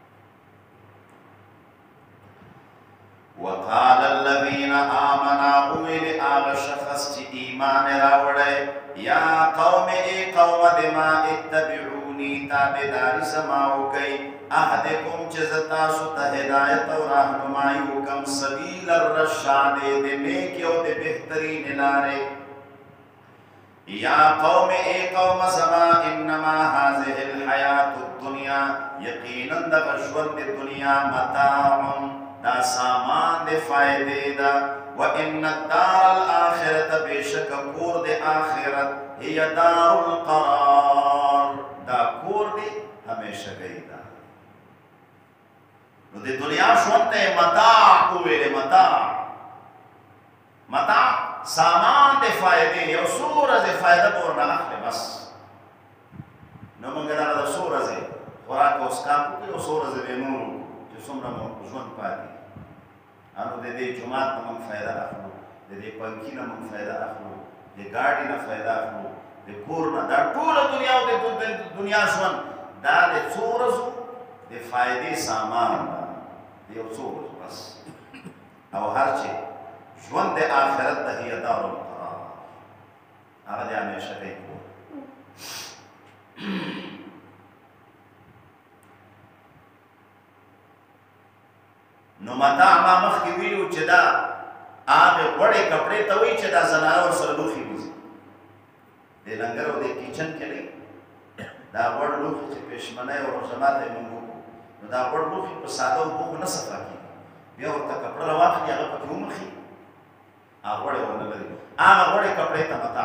وقال الذين آمنوا ويل آغا شخص چی ایمان راوڑے یا قوم ای قوم دما اتبعونی تابداری سماو کئی اہدکم چزتاسو تہدایت و رہنمائی کم سبیل الرشاد دے نیکیو دے بہترین لارے یا قوم ای قوم سما انما حاضر الحیات الدنیا یقینا دغشون دے دنیا متاعن دا سامان دے فائدے دا وَإِنَّ الدَّارَ الْآخِرَةَ بِشَكَ کور دے آخرت ہی دار القرار دا کور دے ہمیشہ گئی دا نو دے دنیا شونتے متاع ہوئے دے متاع سامان دے فائدے یو سورز فائدہ پورنا اخلے بس نو منگا دا سورز خوراک اس کام کو کہ سورز بیمون جو سمرا جون پاتی انو دے دے جماعت نمک فائدہ اخلو دے پنکی نمک فائدہ اخلو دے گاڑی نا فائدہ اخلو دے کورنا دا طول دنیا دے دنیا شون دا دے سورزو دے فائدے سامان دے سورزو بس او ہر چے شون دے آخرت دا ہی دار القرار آگا دے ہمیشہ دے کور نو متاع ما مخ کی ویلو چې دا آغه وړې کپڑے ته وی چې دا زنانور سره لوخي وزي د لنګر او د کچن کې نه دا وړ لوخي چې پښمنه او جماعت موږ نو دا وړ لوخي په ساده او نه صفا کی بیا ورته کپڑا راوخلي هغه په کومخي هغه وړې ونه لري هغه وړې کپڑے ته متاع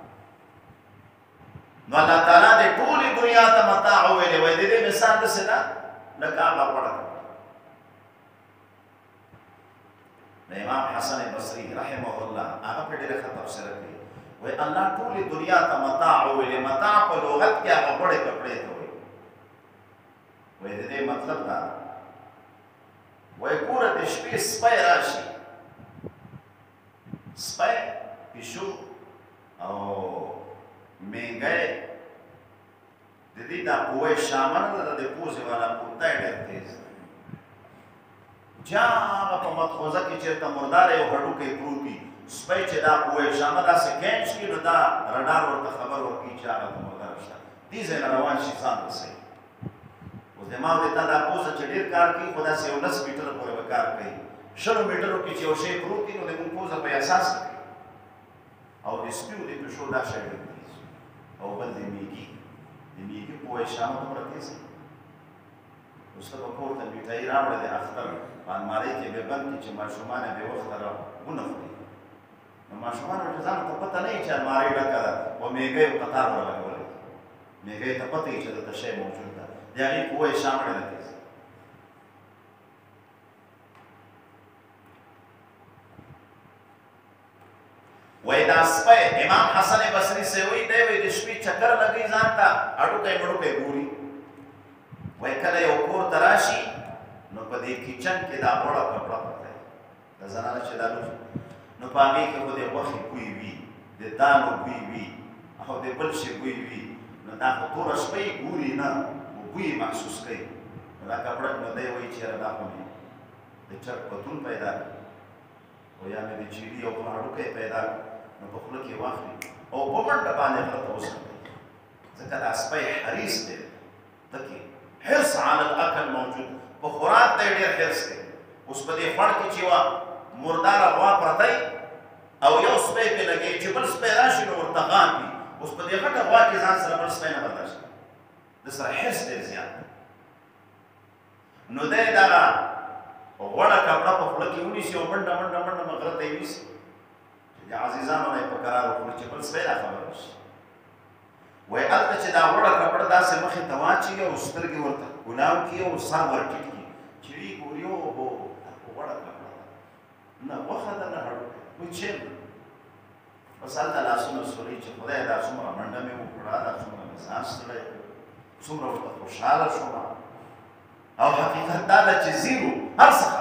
نو الله تعالی د ټولې دنیا ته متاع ویلې وای د دې مثال د سنا لکه هغه وړه امام حسن بصری رحمه الله هغه په ډېر ښه تفسیر کوي وای الله ټولې دنیا ته متاع ویلې متاع په لغت کې هغه وړې کپڑے ته وایي وای د دې مطلب دا وای ګوره د شپې سپی راشي سپی پیشو او میږی د دې دا پوهې شامل ده د پوزې والا کوتا ډېر تیز جا هغه په مدخوزه کې چېرته مردار یو هډوکی پروت وي سپی چې دا پوهې شامه داسې کینچ کړي نو دا رډار ورته خبر ورکوي چې هغه په مردار شته دې ځای نه روان شي ځان رسوي اوس دماغ د تا دا پوزه چې ډېر کار کوي خو داسې 19 میټره پورې به کار کوي 100 میټرو کې چې یو شی پروت وي نو د مونږ پوزه په احساس کوي او د سپیو د پیشو دا شی ډېر تیز او بل د میږي پوهې شامه دومره تیز اوس ته به کور ته میټایي راوړه د اختر په المارۍ کې به بند کړي چې ماشومان یې بې وخته راونه خوري نو ماشومانو ته ځانو ته پته نه وي چې المارۍ ډکه ده و میږی په قطار ورلګولی میږی ته پته وي چې دلته شی موجود ده د هغې پوهې شامه ډېره تیز وای دا سپی امام حسن بصری سے وی دی وی د شپې چکر لګي ځان ته اډوکی مډوکی ګوري وای کله یو کور ته راشي نو په دې کچن کې دا وړه کپړه پرته د زنانه چې دا لوښي نو په هغې کې خو د غوښې بوی وي د دالو بوی وي او د بل شي بوی وي نو دا خو توره شپی ګوري نه بوی محسوس کوي نو دا کپړه نو دی وایي چېرې دا خو مې د چرګ پتون پیدا او یا مې د چیلي یو هډوکی پیدا نو په خوله کې واخلي او په منډه باندې غره ته وسپړي ځکه دا سپی حریص دی تکي حرص علی الاکل موجود په خوراک ته ډېر حرص دی اوس په دې خوړ کې چې وا مرداره غوا پرته او یو سپی پې لګي چې بل سپی راشي نو ورته غام وي اوس په دې غټه غوا کې ځان سره بل سپی نه برداشت کوي د سره حرص ډېر زیات نو دی دغه غوړه کپړه په خوله کې ونیسي او منډه منډه منډه غره ته یې یوسي چې عزیزانو نه یې په کرار وکړو چې بل سپی را خبره وشي وای هلته چې دا وړه کپړه داسې مخې ته واچوي او سترګې ورته ګناو کړي او سر ورټیټ کړي چې وی ګوري اوهو دا خو وړه کپړه ده نه غوښه ده نه هډوکی وایي چېرته بس هلته لاسونه سوري چې خدای دا څومره منډه مې وکړه دا څومره مې ځان ستړی څومره ورته خوشحاله شوم او حقیقت دا ده چې زیرو هر څه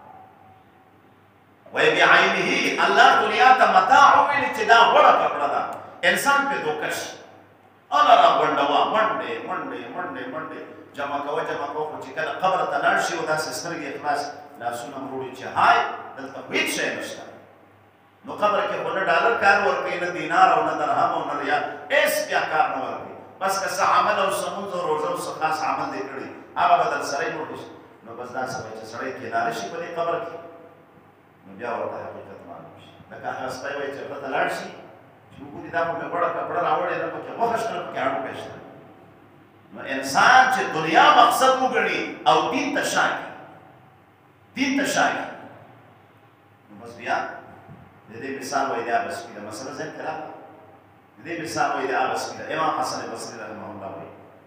وی بعینه الله دنیا ته متاع وویلې چې دا غوړه کپړه ده انسان پې دوکه شي الله را غونډوه منډې منډې منډې منډې جمع کوه خو چې کله قبر ته لاړ شي او داسې سترګې خلاص لاسونه مروړي چې هاي دلته هېڅ شی نشته نو قبر کې خو نه ډالر کار ورکوي نه دینار او نه درهم او نه ریال هېڅ بیا کار نه ورکوي بس که څه عمل او څه مونځ او روژه او څه خاص عمل دی کړی هغه به در سره یې نوټ شي نو بس داسې وایي چې سړی کېناره شي په دې قبر کې نو بیا ورته حقیقت معلوم شي لکه هغه سپی وایي چې غره ته لاړ شي چې وګوري دا خو مې غوړه کپړه راوړې ده پکې غوښه شته پکې هډوکی شته نو انسان چې دنیا مقصد وګڼي او دین ته شا کړي دین ته شا کړي نو بس بیا د دې مثال وایي دا بس کېده مسله ذهن کې راغله د دې مثال وایي دا بس کېده امام حسن بصري رحمه الله وایي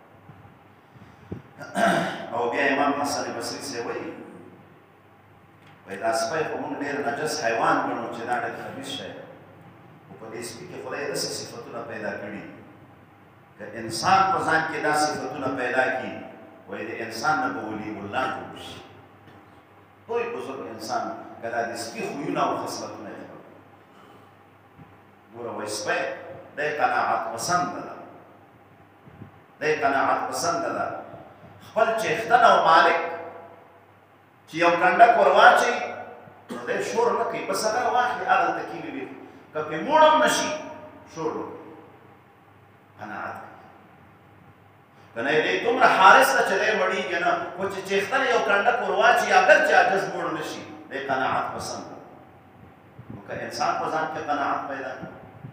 او بیا امام حسن بصري صاحب وایي وایي دا سپی خو موږ ډېر نجس حیوان ګڼو چې دا ډېر خبیث شی دی خو په دې سپي کې خدای داسې صفتونه پیدا کړي که انسان په ځان کې دا صفتونه پیدا کړي وایي د انسان نه به ولي الله جوړ شي لوی بزرګ انسان که دا د سپي خویونه او خصلتونه یې خپل ګوره وایي سپی دی قناعت پسنده ده دی قناعت پسنده ده خپل چیښتن او مالک چې یو کنډک ور واچوي نو دی شور نه کوي بس هغه واخلي هغلته کښېني وي که پرې موړ هم نه شي شور وکړي قناعت کوي که نه دی دومره حارس ده چې دی مړېږي نه خو چې چیښتن یو کنډک ور واچي اګر چې عاجز موړ نه شي دی قناعت پسند ده نو که انسان په ځان کې قناعت پیدا کړي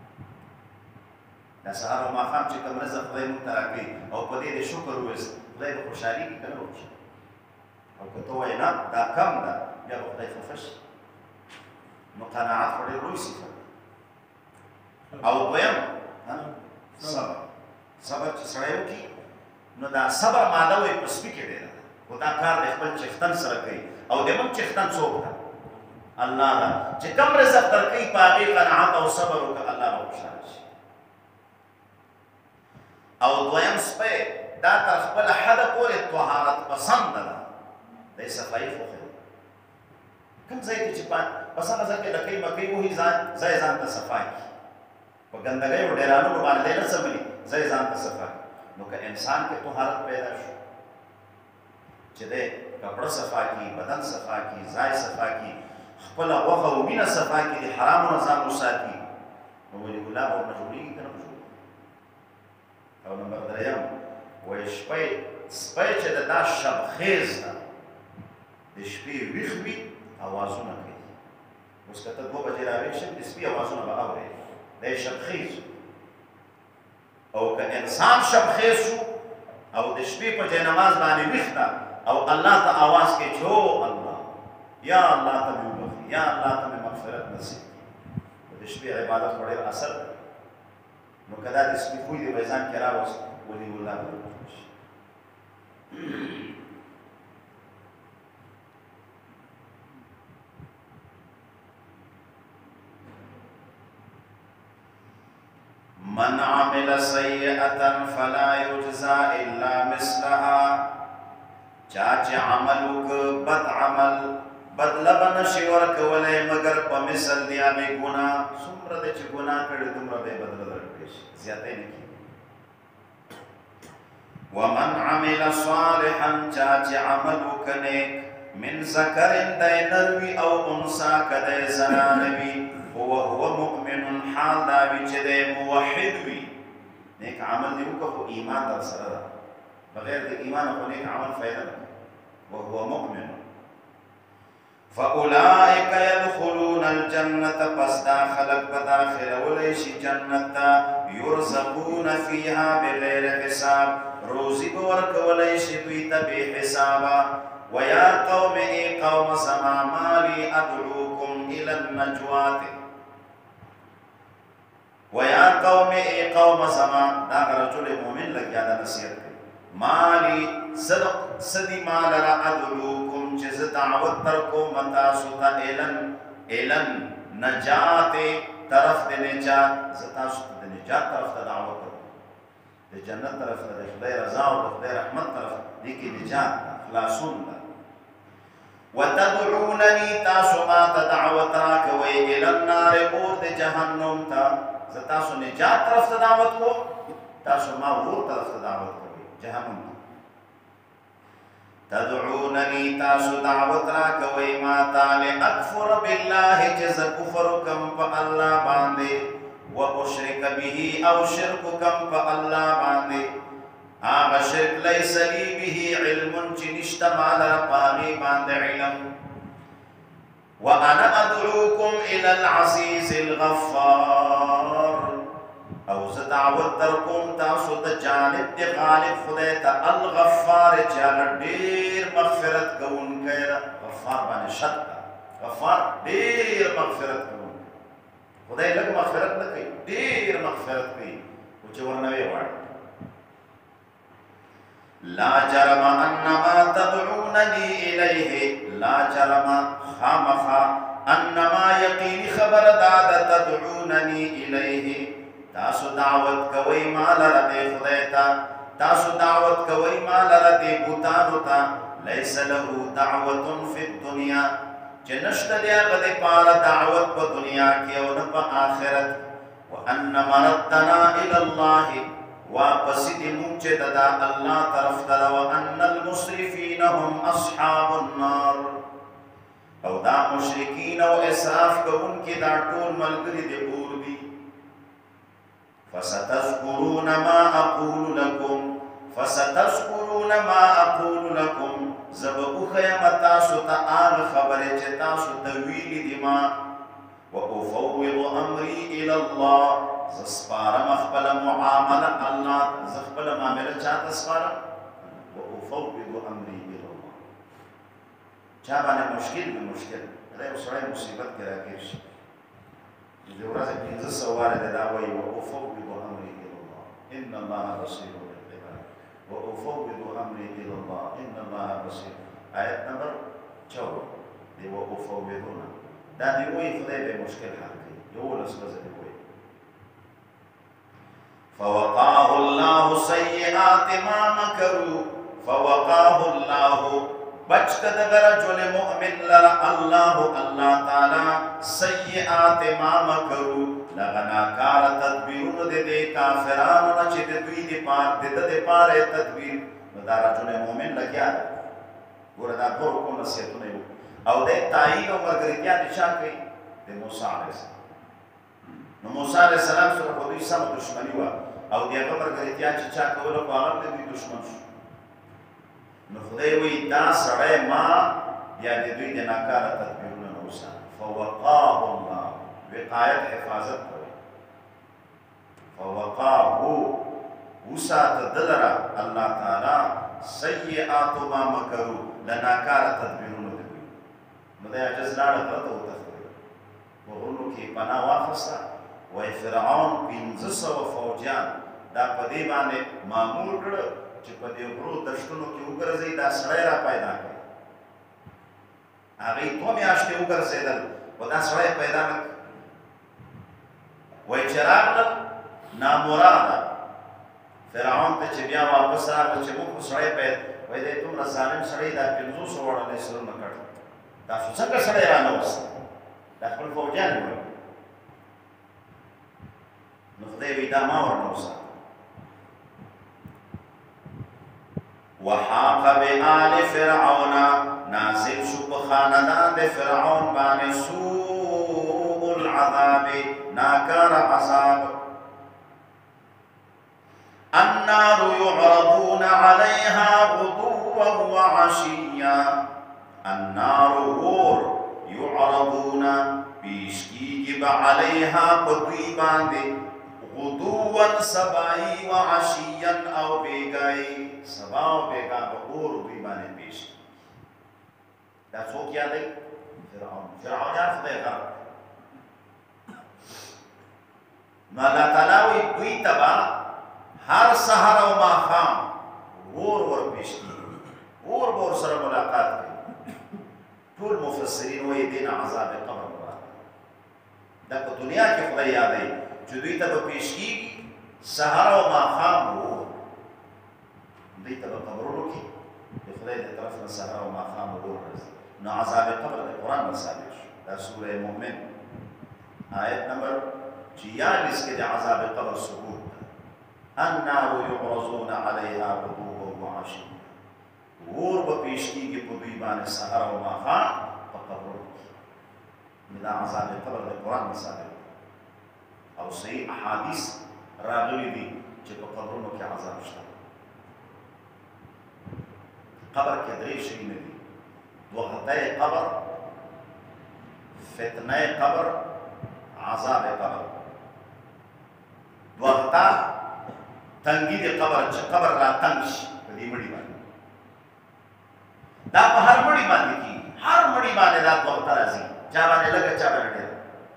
دا سهار او ماښام چې کوم رزق خدای موږ ته راکوي او په دې د شکر وویست خدای به خوشحالېږي که نه به خوشحالېږي او که ته وایې نه دا کم ده بیا به خدای خفه شي نو قناعت خو ډېر لوی صفت او دویم صبر صبر چې سړی وکړي نو دا صبر ماده وایي په سپي کې ډېره ده خو دا کار د خپل چښتن سره کوي او د موږ چښتن څوک ده الله ده چې کم رزق درکوي په هغې قناعت او صبر وکړه الله به خوشحاله شي او دویم سپی دا تر خپل حده پورې طهارت پسنده ده دی صفایي خوښوي کوم ځای کې چې بس هغه ځای کې لکۍ مکۍ وهي ځای ځان ته صفا کړي په ګندګۍ او ډیرانونو باندې دی نه څملي ځای ځان ته صفا کړي نو که انسان کې طهارت پیدا شو چې دی کپړه صفا کړي بدن صفا کړي ځای صفا کړي خپله غوښه او وینه صفا کړي د حرامو نه ځان وساتي نو ولي ګلاب ورنه جوړېږي که نه به جوړېږي او نمبر دریم وایي سپی چې د دا شبخیز ده د شپې ویښ وي اوازونه کوي اوس که ته 2 بجې راویښ شم د سپي اوازونه به اورې دی شبخیز او که انسان شبخیز شو او د شپې په جاینماز باندې ویښ ده او الله ته اواز کوي چې او الله یا الله ته مې وبخي یا الله ته مې مغفرت نصیب کړي د شپې عبادت خو ډېر اثر دی نو که دا د سپي خوی دی به ځان کې راوست ولي الله به ورکړي شي من عمل سیئة فلا یجزا الا مثلها چا چې عمل وکړ بد عمل بدله به نشي ورکولی مګر په مثل د هغې ګناه څومره دی چې ګناه کړې دومره به یې بدله درکړی شي زیاتی نه کېږي ومن عمل صالحا چا چې عمل وکړ نیک من ذکر دی نر وي او انثی که دی زنانه وي هو مؤمن حال دا وي چې دی موحد وي نیک عمل دی وکړه خو ایمان در سره ده بغیر د ایمان خو نیک عمل فایده نه وهو مؤمن فاولئک يدخلون الجنة پس دا خلق به داخلولی شي جنت ته یرزقون فیها بغیر حساب روزی به ورکولی شي دوی ته بې حسابه ویا قوم ای قوم زما مالی ادعوکم الى النجوات ویا قوم ای قوم زما دا رجل مؤمن لګیا دا نصیحت کوي مالی صدق صدی مال را ادعوکم چې زه دعوت در کوم تاسو ته الن نجات طرف د نجات زه تاسو ته د نجات طرف ته دعوت کوم د جنت طرف ته د خدای رضا او د خدای رحمت طرف دې کې نجات ده خلاصون ده وتدعونني تاسو ما ته دعوت راکوئ الی النار اور د جهنم ته زه تاسو نجات طرف ته دعوت کوم تاسو ما اور طرف ته دعوت کوئ جهنم ته تدعونني تاسو دعوت راکوئ ما ته لاکفر بالله چې زه کفر وکم په الله باندې واشرک به او شرک وکم په الله باندې هغه شرک لیس لی به علم چې نشته ما لره په هغې باندې علم وانا ادعوکم الى العزیز الغفار او زه دعوت درکوم تاسو ته جانب د غالب خدای ته الغفار چې هغه ډېر مغفرت کوونکی ده غفار باندې شک ده غفار ډېر مغفرت کوونکی خدای لږ مغفرت نه کوي ډېر مغفرت کوي خو چې ورنه ویې غواړي لا جرم انما تدعونني الیه لا جرم خامخا انما یقین خبر داد تدعونني الیه تاسو دعوت کوئ ما لره دې خدای ته تاسو دعوت کوئ ما لره دې بوتانو ته لیس له دعوت فی الدنیا چې نشته دی هغه دپاره دعوت په دنیا کې او نه په آخرت وان مردنا الی الله واپس دې مونږ چې د الله طرف ته ده وان المسرفین هم اصحاب النار او دا مشرکین او اسراف کوونکي دا ټول ملګري د اور دي فستذكرون ما اقول لكم فستذكرون ما اقول لكم زب اخیم تاسو ته هغه خبرې چې تاسو ته ویلي دي ما وافوض امري الى الله زه سپارم خپله معامله الله زه خپله معامله چا ته سپارم وافوض امري الى الله چا باندې مشکل نه مشکل دا یو سړی مصیبت کې راګیر شي د ورځې 500 واره دا وایي وافوض امري الى الله ان الله بصير بالعباد وافوض امري الى الله ان الله بصير آیت نمبر 14 دی وافوضونه دا دی وایي خدای به مشکل حل کوي یولس ورځې دی وایي فوقاه الله سيئات ما مكروا فوقاه الله بچ کده رجل مؤمن لرا الله تعالی سیئات ما مکرو لغنا کار تدبیرون دے کافرانو نا چی دوی دی پار تدبیر دا رجل مؤمن لگیا دا گورا دا دو رکو نصیحتو نیو او دے تائین و مرگریتیا نشان کئی دے موسیٰ علیہ السلام نو موسیٰ علیہ السلام سر خودوی سم دشمنی ہوا او دیگه مرگریتیا چی چا کولو پاغم دے دوی دشمن شو نو خدای وی دا سړی ما یا د دوی د ناکاره تدبیرونه نه وساتل فوقاه الله وقایت حفاظت کوي فوقاه وساته د لره الله تعالی سیئات ما مکرو د ناکاره تدبیرونه د دوی نو دی عجز لاړه پرته وتښتېد په غرونو کې پناه واخیسته وایي فرعون 500 فوجیان دا په دې باندې معمول کړه چې په دې غرو دشتونو کې وګرځئ دا سړی را پیدا کړي هغوی 2 میاشتې وګرځېدل خو دا سړی پیدا نه کړ وایي چې راغلل نامراده فرعون ته چې بیا واپس راغله چې موږ خو سړی پیدا وایي دی دومره ظالم سړی دا 500 وړلی سرونه کړ تاسو څنګه سړی رانوست دا خپل فوجیان وایي نو خدای وایي دا ما ورنوست وحاق بآل فرعون نازل شو بخاندان د فرعون باندې سوء العذاب ناکار عذاب النار يعرضون عليها غدوا وعشيا النار غور يعرضون بيشكيك عليها قدوي باندې غدوا سبائی و عشیا او بیگائی سبا او بیگا بقور دوی بانے پیش دا سوک یاد ہے فرعون یاد خدای غرب نو اللہ تعالیٰ دوی تبا ہر سحر و ماخام ور پیش کی ور سر ملاقات کی طول مفسرین وی دین عذاب قبر مراد دا په دنیا کې خدای یادوي چې دوی ته به پیش کېږي سهار او ماښام اور دوی ته به قبرونو کې د خدای د طرف نه سهار او ماښام اور راځي نو عذاب قبر د قرآن نه ثابت شو دا سوره مؤمن آیت نمبر 46 کې د عذاب قبر ثبوت النار يعرضون عليها غدوا وعشيا اور به پیش کېږي په دوی باندې سهار او ماښام په قبرونو کې دا عذاب قبر د قرآن نه ثابت او صحیح احادیث راغلي دي چې په قبرونو کې عذاب شته قبر کې درې شیونه دي وغطای قبر فتنه قبر عذاب قبر وغطا تنګي د قبر چې قبر را تنګ شي په دې مړي باندې دا په هر مړي باندې کې هر مړي باندې دا وغطا راځي چا باندې لګا چا باندې ډېر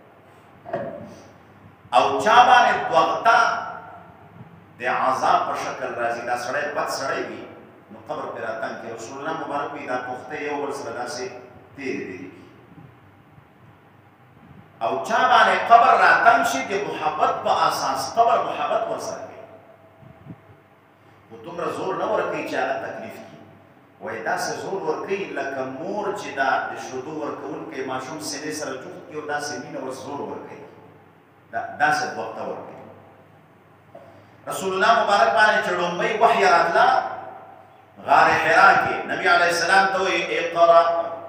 او چا باندې وغطا د عذاب په شکل راځي دا سړی بد سړی وي نو قبر پر راتنګ کې رسول الله مبارک وي دا پخته یو بل سره داسې تیرې او چا باندې قبر راتنګ شي د محبت په اساس قبر محبت ورسره کوي خو دومره زور نه ورکوي چې هغه تکلیف کړي وایي داسې زور ورکوي لکه مور چې دا د شیدو ورکوونکی ماشوم سینې سره جوخت کړي او داسې مینه ور زور ورکوي داسې وخته ورکوي رسول الله مبارک باندې چې لومبۍ وحی راتله غار حرا کې نبی علیه السلام ته وایي اقرا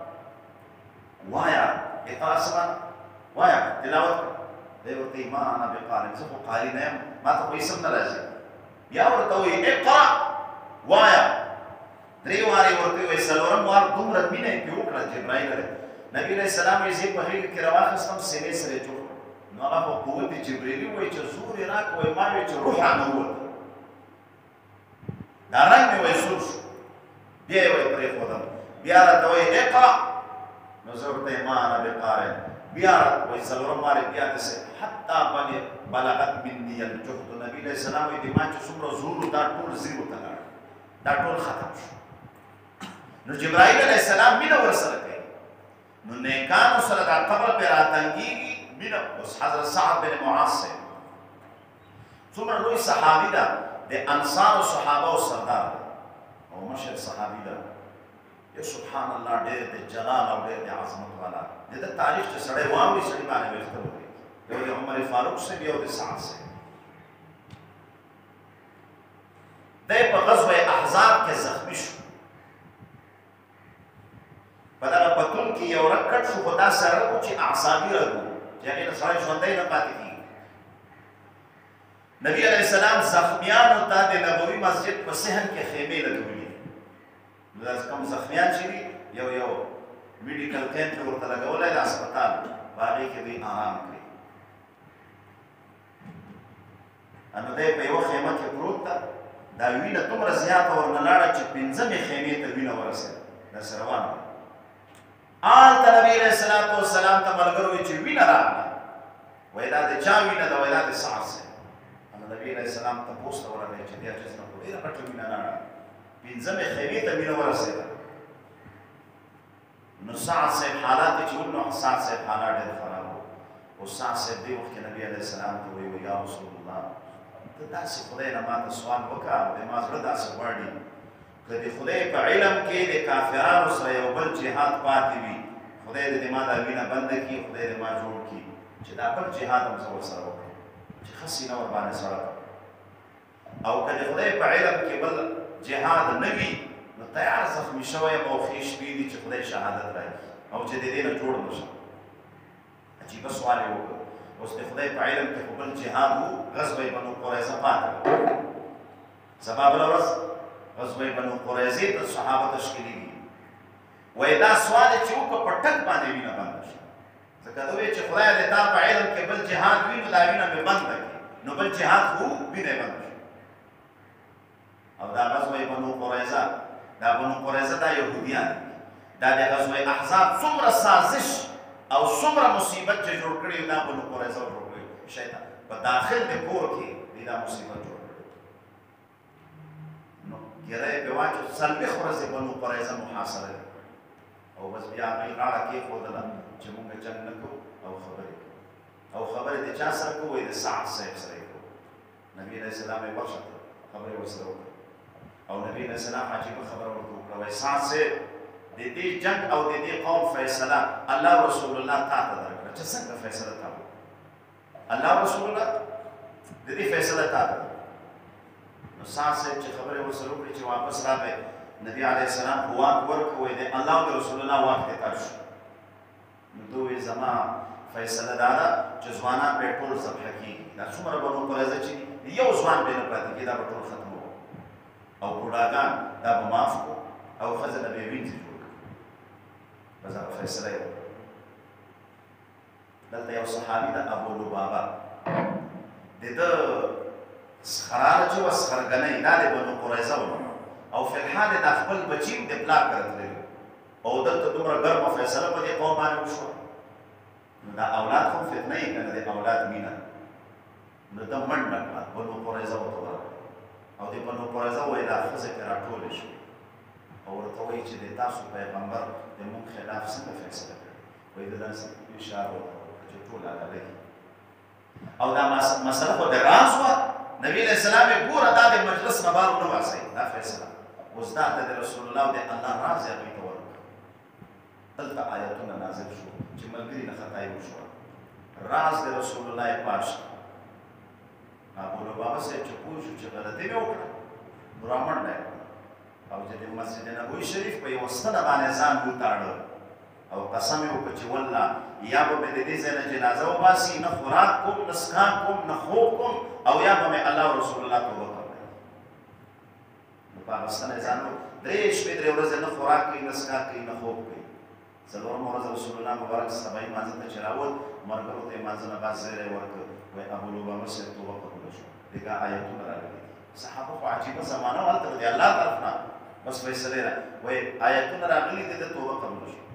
وایا اقرا سبحان وایا تلاوت دی ورته ما انا بقارئ زه خو قارئ نه یم ما ته خو اسم نه راځي بیا ورته وایي اقرا وایا درې وارې ورته وایي څلورم وار دومره مینه یې پرې وکړه جبرایل علیه نبي علیه السلام یې زه په هغې کې راواخیستم سینې سره جوړ نو هغه په قوت جبریلي وایي چې زور یې راکړ وایي ما وایي چې روح راننوت دا رنګ مې وایي سور شو بیا یې وایي پرېښودم بیا راته وایي اقرا نو زه ورته ما انا بقارئ بیا وایي څلورم وارې بیا داسې حتی بلغت مني الجهد نبي علیه السلام وایي د ما چې څومره زور دا ټول زیرو ته لاړ دا ټول ختم شو نو جبرائیل علیه السلام مینه ورسره کوي نو نیکانو سره دا قبر پرې راتنګېږي مینه اوس حضرت سعد بن معاذ صاحب څومره لوی صحابي ده د انصارو صحابهو سردار ده او مشر صحابي ده یا سبحان الله ډېر د جلال او ډېر د عظمت والا د ده تاریخ چې سړی واوري سړي باندې ویښته ولګي یو د عمر فاروق صاحب یو د سعد صاحب دی په غزوه احزاب کې زخمي شو په دغه پتون کې یو رګ کټ شو خو دا سړک و چې اعصابي رګ و چې هغې نه سړی ژوندی نه پاتې کېږي نبي علیه السلام زخمیانو ته د نبوي مسجد په صحن کې خیمې لګولي نو دا کوم زخمیان چې دي یو میډیکل کیمپ یې ورته لګولی د هسپتال په هغې کې دوی آرام کړي نو دی په یوه خیمه کې پروت ده دا وینه دومره زیاته ورنه لاړه چې پنځمې خیمې ته وینه ورسېده داسې روانه ده هلته نبي علیه السلام ته ملګرو وایي چې وینه راغله وایي دا د چا وینه ده وایي دا د سعد صاحب نبی علیه السلام تپوس ته ورغی چې دې اجازه نه خو ډېره پټه وینه راغله پنځمې خیمې ته وینه ورسېده نو سعد صاحب حالات چې ونو سعد صاحب حالات ډېر خراب و او سعد صاحب دې وخت کې نبي علیه السلام ته وایي یا رسول الله ته داسې خدای نه ماته سوال وکړه د ما زړه داسې غواړي که د خدای په علم کې د کافرانو سره یو بل جهاد پاتې وي خدای دې د ما دا وینه بنده کړي خدای دې ما جوړ کړي چې دا بل جهاد هم زه ورسره وکړم چې ښه سینه ورباندې سړه کړم او که د خدای په علم کې بل جهاد نه وي نو تیار زخمي شوی یم او ښې شپې دي چې خدای شهادت راکړي او چې د دې نه جوړ نه شم عجیبه سوال یې وکړ اوس د خدای په علم کې خو بل جهاد و غزوه بنو قریظه پاتې سبا بله ورځ غزوه بنو قریظې ته صحابه تشکیلي دي وایي دا سوال یې چې وکړه په ټک باندې وینه بنده شوه ځکه ده وایي چې خدای د تا په علم کې بل جهاد وي نو دا وینه مې بنده کړي نو بل جهاد خو وینه یې بنده شوه او دا غزوه بنو قریظه دا بنو قریظه دا یهودیان دا د غزوه احزاب څومره سازش او څومره مصیبت چې جوړ کړي دا بنو قریظه جوړ کړي شیطان په داخل د کور کې دا مصیبت جوړ کړي نو ګیره یې پې واچو څلوېښت ورځې بنو قریظه محاصره او بس بیا هغوی غاړه کېښودله چې مونږ جنګ نه کوو او خبرې کوو او خبرې د چا سره کوو؟ د سعد صاحب سره یې کوو. نبي علیه السلام یې ورشه کړه، خبرې ورسره وکړه او نبي علیه السلام عجیبه خبره ورته وکړه، وایي سعد صاحب د دې جنګ او د دې قوم فیصله الله رسول الله تا ته درکړه. چې څنګه فیصله تا وکړه؟ الله رسول الله د دې فیصله تا ته. نو سعد صاحب چې خبرې ورسره وکړې چې واپس راغی، نبي علیه السلام واک ورکړ، وایي د الله او د رسول الله واک دې تر شو. نو دوی وایي زما فیصله دا ده چې ځوانان به ټول ذبح کېږي. دا څومره بنو قریظه چې یو ځوان به نه پاتې کېږي، دا به ټول ختموو او بوډاګان دا به معاف کړو او ښځه نه به یې وینځي جوړ کړي. بس هغه فیصله یې وکړه. دلته یو صحابي ده ابو لبابه، د ده سخراله چې وه سخرګنۍ دا د بنو قریظه وه او فی الحال دا خپل بچي هم د پلار کره تللي او دلته دومره ګرمه فیصله په دې قوم باندې وشوه. نو دا اولاد خو فتنه یې که نه د اولاد مینه. نو ده منډه کړه بنو قریظه ورته ورغله او د بنو قریظه وایي دا ښځې پرې راټولې شوې او ورته وایي چې د تاسو پیغمبر د موږ خلاف څنګه فیصله کړې؟ وایي ده داسې اشاره ورته وکړه چې ټول عدالت او دا مسله خو د راز وه. نبي علیه السلام یې ګوره دا د مجلس نه بار ونه باسئ دا فیصله. اوس دا ته د رسول الله او د الله راز یې هغوی ته ورکړه. دلته آیتونه نازل شو چې ملګري نه خطایي وشوه، راز د رسول الله یې پاش کړه. ابو لبابه صاحب چې پوه شو چې غلطي مې وکړه، نو رامنډه یې کړه او چې د مسجد نبوي شریف په یوه ستنه باندې ځان وتاړه او قسم یې وکړه چې والله یا به مې د دې ځای نه جنازه وباسي، نه خوراک کوم، نه څښاک کوم، نه خوب کوم، او یا به مې الله او رسول الله توبه قبلوي. نو په هغه ستنه یې ځان 3 شپې 3 ورځې نه خوراک کوي، نه څښاک کوي، نه خوب کوي. څلورمه ورځ رسول الله مبارک سبایي مانځه ته چې راووت، ملګرو ته یې مانځه نه بعد زیری ورکړ، وایي ابو لبابه صاحب توبه قبوله شوه. دغه آیتونه راغلي دي. صحابه خو عجیبه زمانه وه، هلته د الله طرف نه بس فیصلې را وایي آیتونه راغلي دي، د توبه قبوله شوه.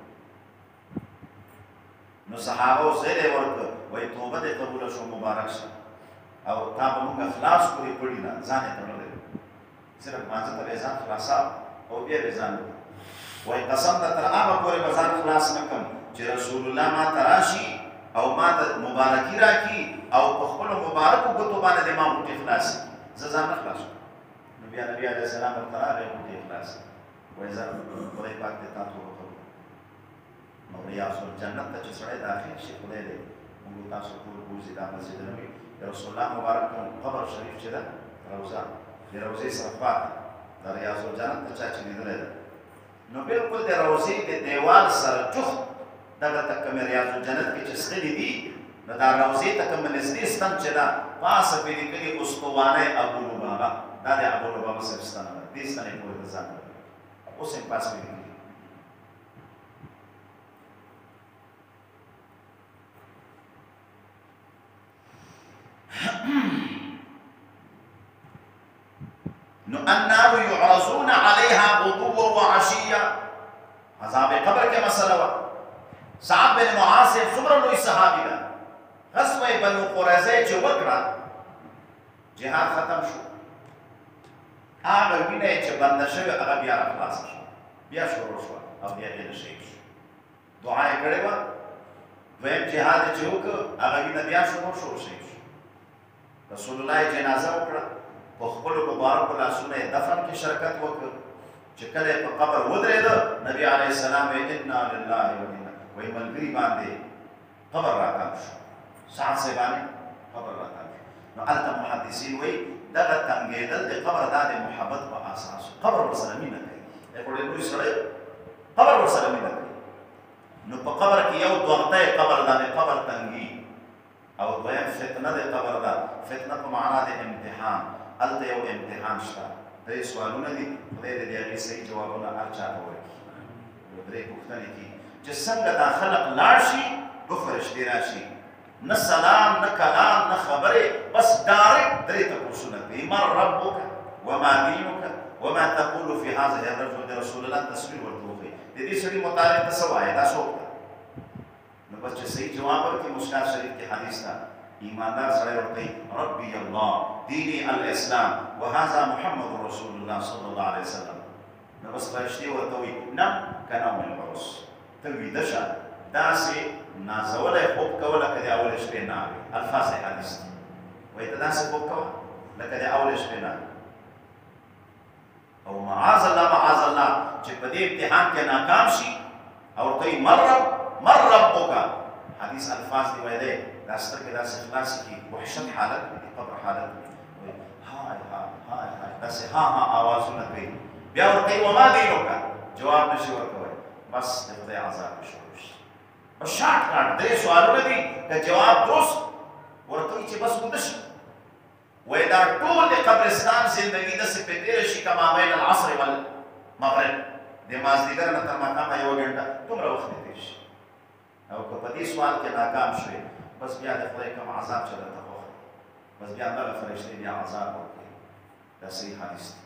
نو صحابه زیری ورکړ، وایي توبه دې قبوله شو، مبارک شه او تا به موږ خلاص کړو د پړي نه، ځان یې تړلی صرف مانځه ته به یې ځان خلاصاوه او بیا به یې ځان وایي قسم ده تر هغه پورې به ځان خلاص نه کړم چې رسول الله ما ته راشي او ما ته مبارکي راکړي او په خپلو مبارکو ګوتو باندې د ما غوټې خلاصې کړي، زه ځان نه خلاص کړم. نو بیا نبي علیه السلام ورته راغی، غوټې خلاصې وایي زه خدای پاک دې تا توبه قبول کړي. نو ریاض الجنت ته چې سړی داخل شي، خدای دې موږ تاسو ټول بوځي دا مسجد نبوي د رسول الله مبارک قبر شریف چې ده روضه د روضې سره خواته د ریاض الجنت ته چا چې لیدلی ده، نو بالکل د روضې د دیوال سره جفت دغه ته کومې ریاض الجنت کې چې ستلي دي، نو دا روضې ته کومه نږدې ستن چې ده پاسه پرې لیکلي استوانه ابو لبابه، دا د ابو لبابه صاحب ستنه ده، دې ستنې پورې د ځان لري اوس یې پاس پرې لیکلي. نو النار يعرضون عليها غدوا وعشيا. عذاب قبر کې مسله وه. سعد بن معاذ څومره لوی صحابي ده، غزوه بنو قریظه چې وکړه، جهاد ختم شو، هغه وینه چې بنده شوې هغه بیا راخلاصه شوه، بیا شروع شوه او بیا یې شهید شو. دعا یې کړې وه، دویم جهاد یې چې وکړ هغه وینه بیا شروع شو، شهید شو. رسول الله یې جنازه وکړه، په خپلو مبارکو لاسونو یې دفن کې شرکت وکړ. چې کله یې په قبر ودرېده، نبي علیه السلام یې انا لله و انا وایي ملګري باندې قبر راکم شو، سعد صاحب باندې قبر راکم شو. نو هلته محدثین وایي دغه تنګېدل د قبر دا د محبت په اساس قبر ورسره مینه کوي، خو ډېر لوی سړی قبر ورسره مینه کوي. نو په قبر کې یو دوغتی قبر دا د قبر تنګي او دویم فتنه د قبر ده. فتنه په معنا د امتحان، هلته یو امتحان شته. 3 سوالونه دي، خدای دې د هغې صحیح جوابونه هر چا ته ورکړي. 3 پوښتنې کېږي چې څنګه دا خلق لاړ شي، 2 فرشتې راشي، نه سلام نه کلام نه خبرې، بس ډایرکټ 3 تپوسونه کوي. من ربک وما دینک وما تقول فی هذا الرجل. د رسول الله تصویر ورته وښیي، د دې سړي متعلق ته څه وایې، دا څوک ده؟ نو بس چې صحیح جواب ورکړي، مشکات شریف کې حدیث ده، ایماندار سړی ورته کوي ربي الله دیني الاسلام وهذا محمد رسول الله صلی الله علیه وسلم. نو بس فرشتې ورته وایي نم کنوم العروس، ته ویده شه داسې نازولی خوب کوه لکه د اولې شپې ناوې الفاظ د حدیث دي وایي ته داسې خوب کوه لکه د اولې شپې ناوې او معاذ الله چې په دې امتحان کې ناکام شي او ورته وایي من ربک حدیث الفاظ دی وایي دی دا سترګې داسې خلاصې کړي وحشت حالت دی قبر حالت وایي هاي داسې ها آوازونه کوي بیا ورته وایي وما دینک جواب نشي ورکولی بس د خدای عذاب شروع شي په شارټ کټ درې سوالونه دي که جواب درست ورته وایي چې بس وده شي وایي دا ټول د قبرستان زندګي داسې پې تېره شي که ما بین العصر والمغرب د مازدیګر نه تر ماښامه یوه ګنټه دومره وخت دې تېر شي او که په دې سوال کې ناکام شوې بس بیا د خدای کوم عذاب چې درته خوښ بس بیا دغه فرشتې بیا عذاب ورکوي دا صحیح حدیث دی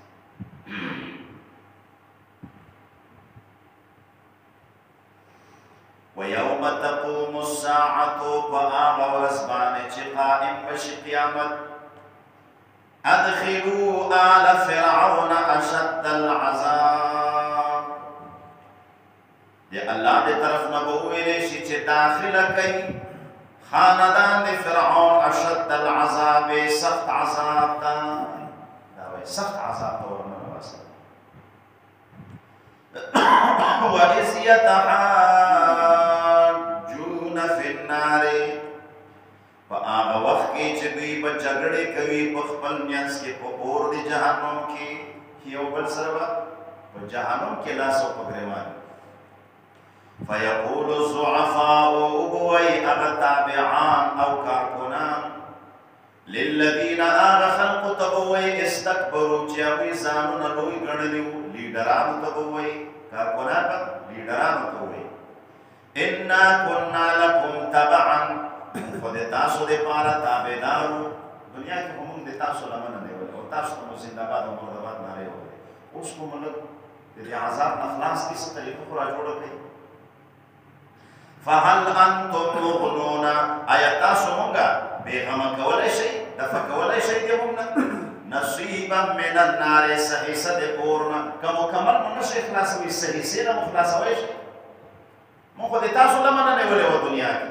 وَيَوْمَ تَقُومُ السَّاعَةُ فَآغَ وَرَزْبَانِ قَائِمٌ بَشِ قِيَامَتْ أَدْخِلُوا آلَ فِرْعَوْنَ أَشَدَّ الْعَذَابِ دی اللہ دی طرف نبویلے شی چه داخل کئی خاندان دی فرعون اشد العذاب سخت عذاب تا سخت عذاب تا ورنہ نواسا وَإِذْ يَتَحَاجُّونَ فِي النَّارِ پا آغا وقت کی چه دوی پا جگڑے کوي پا خپل میانس کے پا اور دی جہنم کی کیو بل سروا پا جہنم کے لاسو پا گریوان فَيَقُولُ الزُّعَفَاءُ أُبُوَيْ أَغَتَابِعَانْ أَوْ كَارْكُنَانْ لِلَّذِينَ آغَ خَلْقُ تَبُوَيْ اِسْتَكْبَرُوا چیاوی زانون لوی گرنلیو لیڈرانو تبوئی کارکنان با لیڈرانو تبوئی اِنَّا كُنَّا لَكُمْ تَبَعًا خود تاسو دے پارا تابدارو دنیا کی ہمون دے تاسو لمن دے ہوئے اور تاسو کو زندگاد و مردباد نارے ہوئے اس کو ملک دے عذاب نخلاص کی سے طریقہ خورا جوڑا کئی فَهَلْ أَنْتُمْ مُغْنُونَ آیا تاسو مونگا بیغم کولے شئی دفع کولے شئی دے مونگنا نصیبا من النار صحیصہ دے پورنا کمو کمل منش اخلاص ہوئی صحیصے نا مخلاص ہوئی شئی مون خود تاسو لمن نے ولے وہ دنیا کی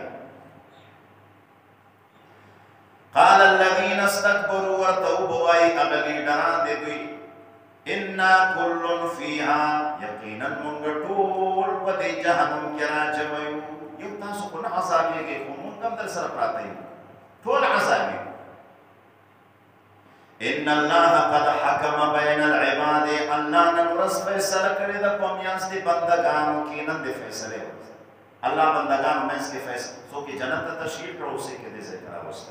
قال الذين استكبروا وارتوبوا اي اغلي ڈران دے دوی انا كل فيها يقينا منغټول پدې جهنم کې راځوي یو تاسو کو نه عذاب یې کوم کم در سره پراته یو ټول عذاب ان الله قد حكم بين العباد الله نورس فیصله کړی د قومیانس دي بندگانو کې نن دې فیصله الله بندگانو مې اس کې فیصله سو کې جنت ته تشریف کړو سي کې دې ذکر راوستل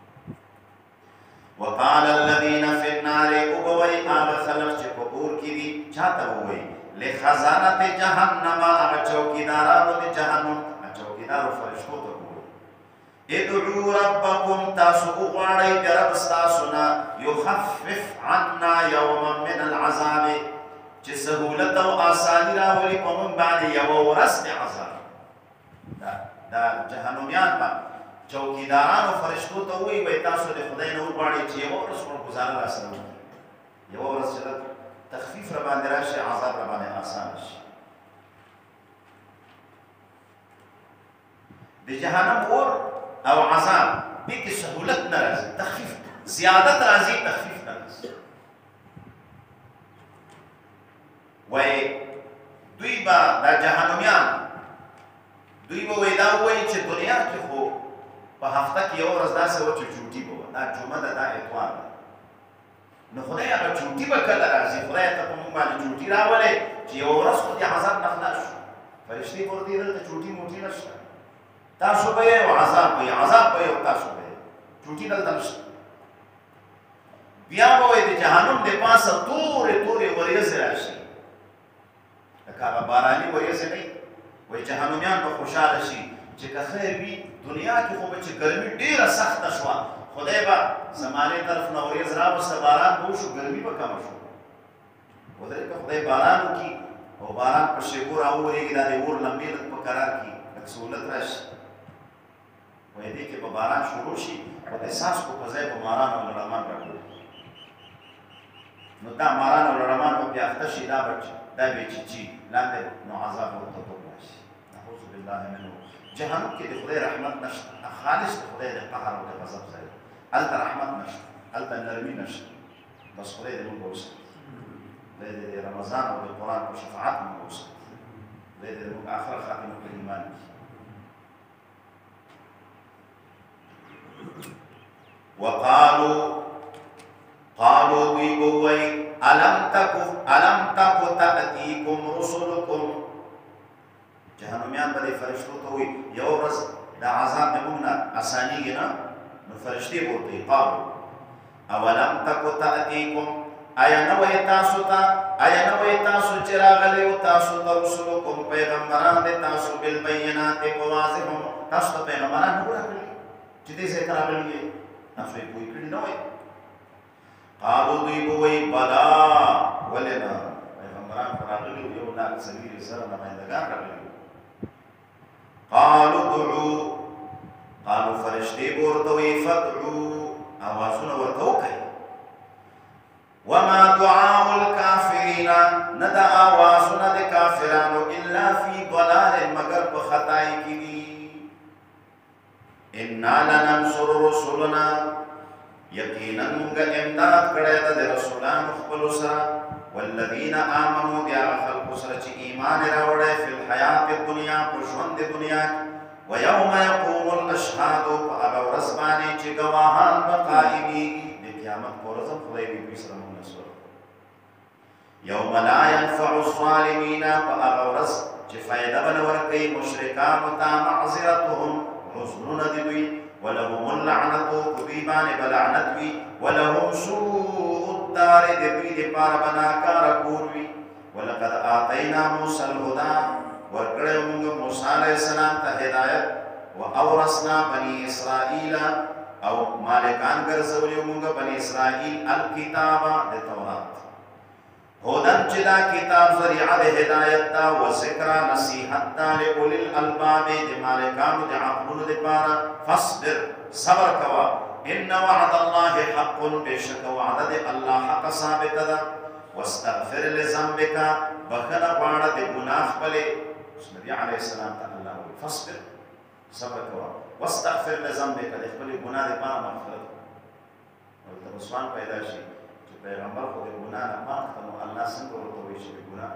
وقال الذين في النار ابوي آغا خلق چه قبور کی دی چاہتا ہوئی لخزانت جہنم آغا چوکیدارانو دی جہنم چوکیدارو فرشتو تا ہوئی ادعو ربکم تاسو اغاڑی درب استاسونا یخفف عنا یوما من العذاب چه سہولت و آسانی راولی پمون بانی یو رسم عذاب دا جہنمیان با چوکیدارانو فرشتو ته وی وای تاسو د خدای نور غواړئ چې یو ورځ پر گزاره راسره وکړئ یو ورځ چې تخفیف را باندې راشي عذاب را باندې آسان شي د جهنم اور او عذاب دې کې سهولت نه راځي تخفیف زیادت راځي تخفیف نه راځي وای دوی با دا جهنميان دوی به وای دا وای چې دنیا کې خو په هفته کې یو ورځ داسې وه چې چوټي به وه دا جمعه ده دا اتوار ده نو خدای هغه چوټي به کله راځي خدای ته په موږ باندې چوټي راولې چې یو ورځ خو دې عذاب نه خلاص شو فرشتې ورته دلته چوټي موټي نشته تاسو به یې او عذاب به یې عذاب به یې او تاسو به یې چوټي دلته نشته بیا به وایي د جهنم د پاسه تورې تورې وریځې راشي لکه هغه باراني وریځې نه وایي جهنمیان به خوشحاله شي چې که خیر وي دنیا کې خو به چې ګرمي ډېره سخته شوه خدای به زمانې طرف نه وریځ راوسته باران به وشو ګرمي به کمه شو ودرې که خدای باران وکړي او باران په شېبو راوورېږي دا د اور لمبې لږ په قرار کړي لږ سهولت راشي وایي دې کې به باران شروع شي او د څاڅکو په ځای به ماران او لړمان راټول نو دا ماران او لړمان به بیا اخته شي دا به چیچي لاندې نو عذاب ورته توپ راشي نعوذ بالله منه. جهنم کې د خدای رحمت نشته، خالص د خدای د قهر او د غضب ځای. هلته رحمت نشته، هلته نرمي نشته. بس خدای دې موږ وساتي، خدای دې د رمضان او د قرآن په شفاعت موږ وساتي، خدای دې موږ آخره خاتمه په ایمان کړي. قالوا دوی بوئی الم تکو تأتیکم رسولکم. جهنمیان بده فرشتو ته وی یو ورځ د عذاب د موږ نه اسانیږي نه، نو فرشتې ورته قالو اولم تکو تأتیکم، آیا نه وی تاسو چې راغلي و تاسو ته رسولکم پیغمبران دي تاسو بالبینات په واضح، تاسو ته پیغمبران نه راغلي چې دې ځای ته راغلي تاسو یې پوه کړي نه وای. قالو دوی بوئی بلا ولنا پیغمبران راغلي یو لاک څلوېښت زره نمایندګان راغلي. قالو فرشتې به ورته وایي فادعو، آوازونه ورته وکړئ. وما دعاء الکافرین، نه د آوازونه د کافرانو الا فی ضلال، مگر په خطای کې دي. انا لننصر رسلنا، یقینا موږ امداد کړی ده د رسولانو خپلو سره. والذین آمنوا د هغه خلکو سره چې ایمان یې راوړی فی الحیات الدنیا، په ژوند د دنیا کې. ویوم یقوم الاشهاد، په هغه ورځ باندې چې ګواهان به قایمیږي، د قیامت په ورځ هم خدای دې دوی سره موږ نصر. یوم لا ینفع الظالمین، په هغه ورځ چې فایده به نه ورکوي مشرکانو ته معذرتهم، عذرونه د دوی. ولهم اللعنة، په دوی باندې به لعنت وي. ولهم سوء الدار، د دوی دپاره به ناکاره کور وي. ولقد آتینا موسی الهدى، ورکړی موږ موسی علیه السلام ته هدایت. واورثنا بني اسرائیل، او مالکان ګرځولي موږ بني اسرائیل الکتاب، د تورات. هدن چې دا کتاب ذریعه د هدایت ده، وذکر نصیحت ده لأولی الالباب، د مالکانو د عقلونو دپاره. فاصبر، صبر کوه. ان وعد الله حق، بېشکه وعده د الله حق ثابته ده. واستغفر لذنبک، بخښنه غواړه د ګناه خپلې. نبي علیه السلام ته الله وایي فاصبر، صبر کوه. واستغفر لذنبک، د خپلې ګناه دپاره مغفرت. ورته رسوان پیدا شي چې پیغمبر خو د ګناه نه پاک ته، نو الله څنګه ورته وایي چې د ګناه؟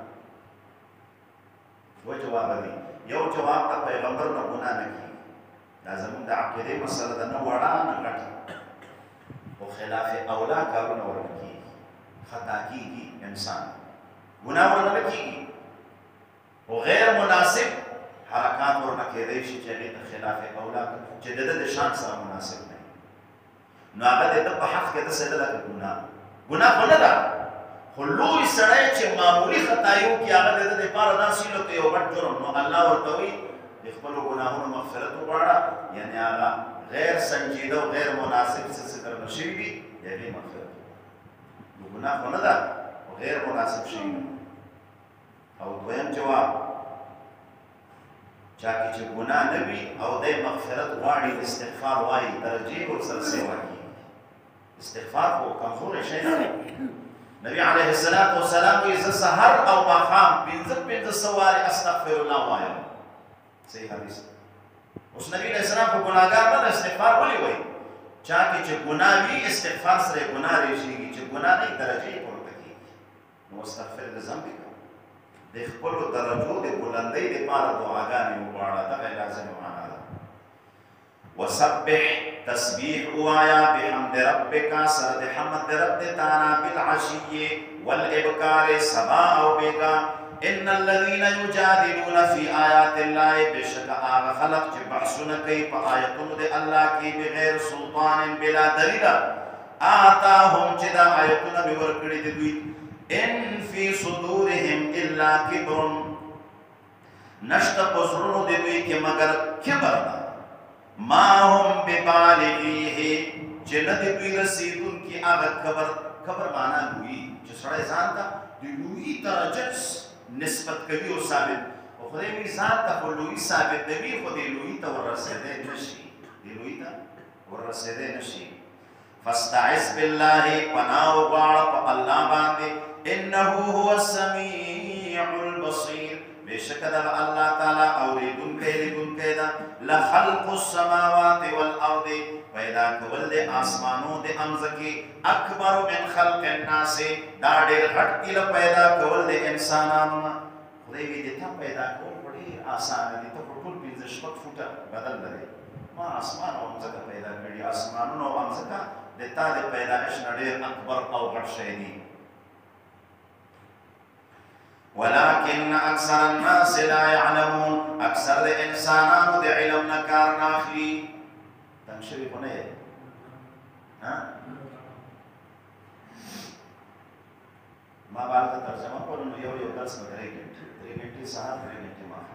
دوه جواب دي. یو جواب ته پیغمبر نه ګناه نه کېږي، دا زموږ د عقیدې مسله ده، نه وړه نه غټه، خو خلاف اولا کارونه ورنه کېږي، خطا کېږي انسان، ګناه ورنه نه کېږي، خو غیر مناسب حرکات ورنه کېدی شي چې هغې ته خلاف اولا چې د ده د شان سره مناسب نه وي، نو هغه د ده په حق کې داسې ده لکه ګناه خو نه ده، خو لوی سړی چې معمولي خطایي وکړي هغه د ده دپاره داسې لکه یو غټ جرم، نو الله ورته وایي د خپلو ګناهونو مغفرت وغواړه، یعنې هغه غیر سنجیده او غیر مناسب څه درنه شوي دي د هغې مغفرت وکړي. نو ګناه خو نه ده، خو غیر مناسب شوي نه. او دویم جواب، چا کې چې ګناه نه وي او دی مغفرت غواړي، استغفار وایي، درجې ورسره سیوا کېږي. استغفار خو کمزوری شی نه دی. نبی علیه السلام وایي زه سحر او ماښام 500 وارې استغفر الله وایم. صحیح حدیث. اوس نبی علیه السلام خو ګناهګار نه ده، استغفار ولې وایي؟ چا کې چې ګناه وي استغفار سره یې ګناه ریشېږي، چې ګناه نه وي درجې یې پورته کېږي. نو واستغفر لذنبک، د خپلو درجو د بلندۍ دپاره دعاګانې وغواړه، دغه یې لازمه معنا ده. وسبح، تسبیح ووایه، بحمد ربک، سره د حمد د رب د تعالی، بالعشي والابکار، سبا او بیګا. ان الذين يجادلون في آيات الله، بشک هغه خلق چې بحثونه کوي په آیتونو د الله کې بغیر سلطان، بلا دلیل، آتاهم چې دا آیتونه مې ورکړي دي دوی، ان فی صدورهم الا کبر، نشته په زړونو د دوی کې مگر کبر ده. ما هم ببالغیه، چې نه د دوی رسېدونکي هغه کبر معنا لویي، چې سړی ځان ته د لویي درجه نسبت کوي او ثابت، خو خدای وایي ځان ته خو لویي ثابتوي، خو دې لویي ته وررسېدی نشي، دې لویي ته وررسېدی نشي. فاستعذ بالله، پناه وغواړه په الله باندې، انه هو السمیع البصیر، بشک دا اللہ تعالی اوریدن کے لیدن کے دا لخلق السماوات والارض پیدا کول دے آسمانوں دے امزکی اکبر من خلق الناس دا دیر غٹ کی پیدا کول دے انسانانونا خدای وی دیتا پیدا کول بڑی آسان دی تو پرکل پینز شپک فوٹا بدل لگے ما آسمان و امزکا پیدا کردی آسمانون و امزکا دیتا دے پیدایش نڈیر اکبر او غٹ شیدی ولكن أكثر الناس لا يعلمون أكثر الإنسان دي علم نكار ناخلي تنشري بني ها ما بالك ترجمة قولوا يو درس مدري غنٹی ساعت 3 غنٹی ماخا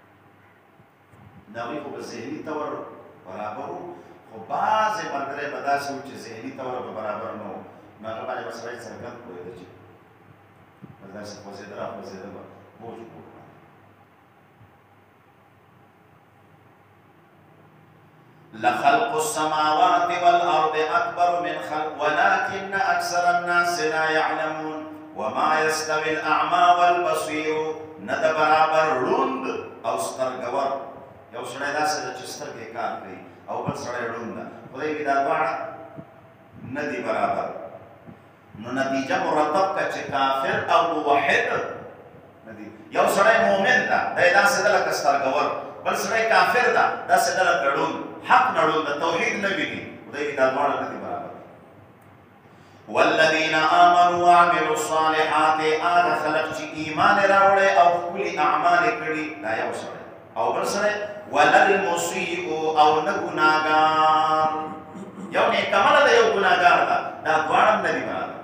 ناوی کو ذهنی طور برابر خو بعض مرګره بداسه چې ذهنی طور برابر نو هغه باندې مسله څرګند کوي چې بداسه پوزیدرا پوزیدرا بوج کو لخلق السماوات والأرض أكبر من خلق ولكن أكثر الناس لا يعلمون وما يستوي الأعمى والبصير ند برابر روند أو سترګور یو سړی داسې ده چې سترګې کار کوي او بل سړی ړوند ده خدای وي دا دواړه نه دي برابر نو نتیجه مرتب که چې کافر او موحد نه دي یو سړی مؤمن ده دی داسې ده لکه سترګور بل سړی کافر ده داسې ده لکه ړوند حق نه ړوند ده توحید نه ویني خدای وي دا دواړه نه دي برابر والذین آمنوا وعملوا الصالحات آغا خلق چې ایمان راوړی او ښکلي اعمال کړي دا یو سړی او بل سړی وللمسیء او نه ګناهګار یو نیکعمله ده یو ګناهګار ده دا دواړه هم نه دي برابر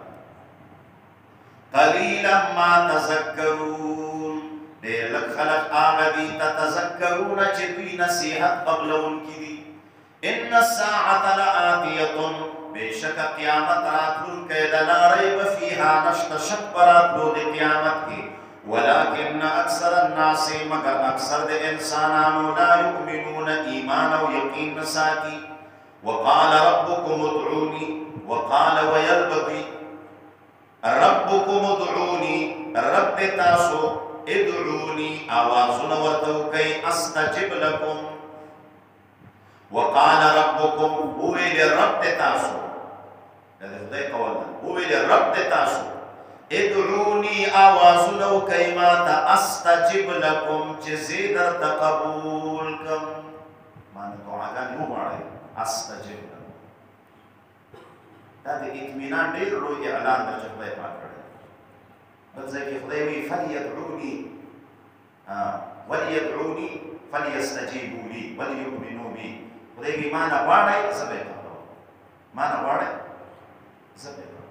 قلیلا ما تذکرون ډېر لږ خلک هغه دي تتذکرون چې دوی نصیحت قبلوونکي دي ان الساعة لآتیة بشک قیامت راتلونکی ده لا ریب فیها نشته شک په راتلو د قیامت کې ولكن أكثر الناس مگر أكثر د انسانانو لا يؤمنون ایمان او یقین نساتی وقال ربكم ادعوني وقال ويلبغي ربكم ادعوني رب تاسو ادعوني آوازونه ورته وکئ استجب لكم وقال ربكم وویل رب تاسو دا خدای قول ده وویل رب تاسو ادعوني آوازونه وکئ ماته استجب لكم چې زه درته قبول کړم مانه دعاګانې وغواړئ استجب لكم دا د اطمینان ډېر لوی اعلان ده چې خدای پاک کړی بل ځای کې خدای وایي فلیدعوني وليدعوني فليستجيبوا لي وليؤمنوا بي خدای وایي ما نه غواړئ زه به یې قبلوم ما نه غواړئ زه به یې قبلوم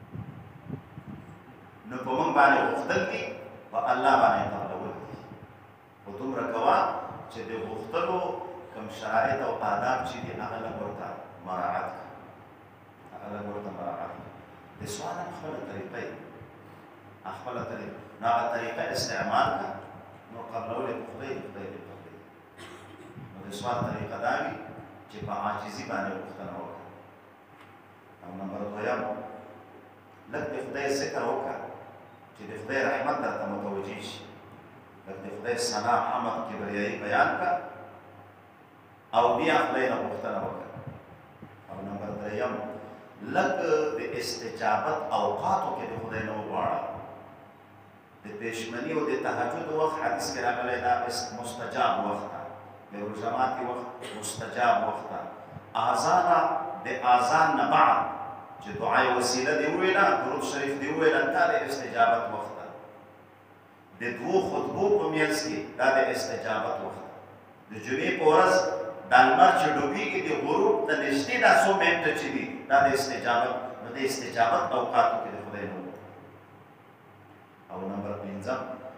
نو په موږ باندې غوښتل دي په الله باندې قبلول دي خو دومره کوه چې د غوښتلو کوم شرایط او آداب چې دي هغه لږ ورته مراعات کړه هغه لږ ورته مراعات کړه د سوال هم خپله طریقه یې خپله طریقه نو هغه طریقه استعمال کړه نو قبلول یې په خدای دې خدای دې قبلوي نو د سوال طریقه دا وي چې په عاجزي باندې غوښتنه وکړه او نمبر دویم لږ د خدای ذکر وکړه چې د خدای رحمت درته متوجه شي لږ د خدای ثنا حمد کبریایي بیان کړه او بیا خدای نه غوښتنه وکړه او نمبر دریم لږ د استجابت اوقاتو کې د خدای نه وغواړه د پېشمني او د تهجد وخت حدیث کې راغلی دا مستجاب وخت ده د روژه وخت مستجاب وخت ده اذانه د اذان نه بعد چې دعای وسیله دی وویله درود شریف دی وویله دا د استجابت وخت ده د دوو خطبو په منځ کې دا د استجابت وخت ده د جمعې په ورځ دا لمر چې ډوبېږي د غروب د نږدې دا څو منټه چې دي دا د استجابت نو د استجابت اوقاتو کې د خدای نه او نمبر پنځم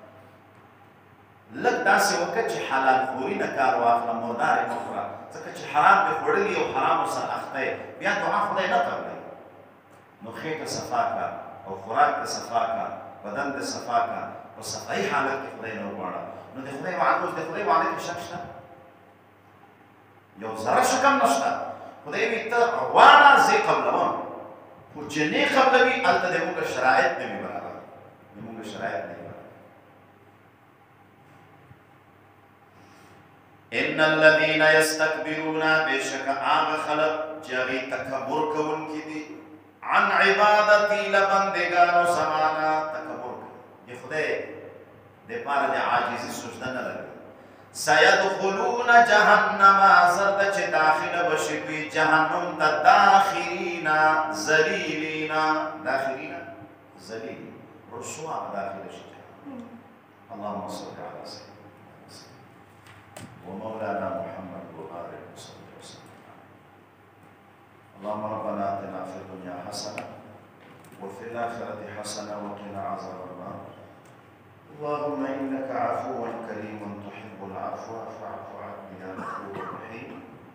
لږ داسې وکړه چې حلال خوري نه کار واخله مردار یې مه خوره ځکه چې حرام دې خوړلي او حرامو سره اخته یې بیا دعا خدای نه قبلوي نو خېټه صفا کړه او خوراک ته صفا کړه بدن ته صفا کړه په صفایي حالت کې خدای نه وغواړه نو د خدای وعده د خدای وعده کې شک شته یو ذره شک هم نشته خدای وایي ته غواړه زه یې قبلوم خو چې نه یې قبلوي هلته د موږ شرایط نه وي برابر د موږ شرایط نه وي برابر ان الذين يستكبرون بشك آغا خلق جاغي تکبر کون کی دی عن عبادتی لبندگانو زمانا تکبر یہ خدای دے پارا دے عاجزی سجدہ نہ لگے سيدخلون جهنم زرد چه داخل بشکوی جهنم تا داخلین زلیلین داخلین زلیل رسوا داخل شجاع اللهم صل على سيدنا ومولانا محمد وآله وصحبه وسلم اللهم ربنا آتنا في الدنيا حسنة وفي الآخرة حسنة وقنا عذاب النار اللهم إنك عفو كريم تحب العفو فاعف عني يا غفور رحيم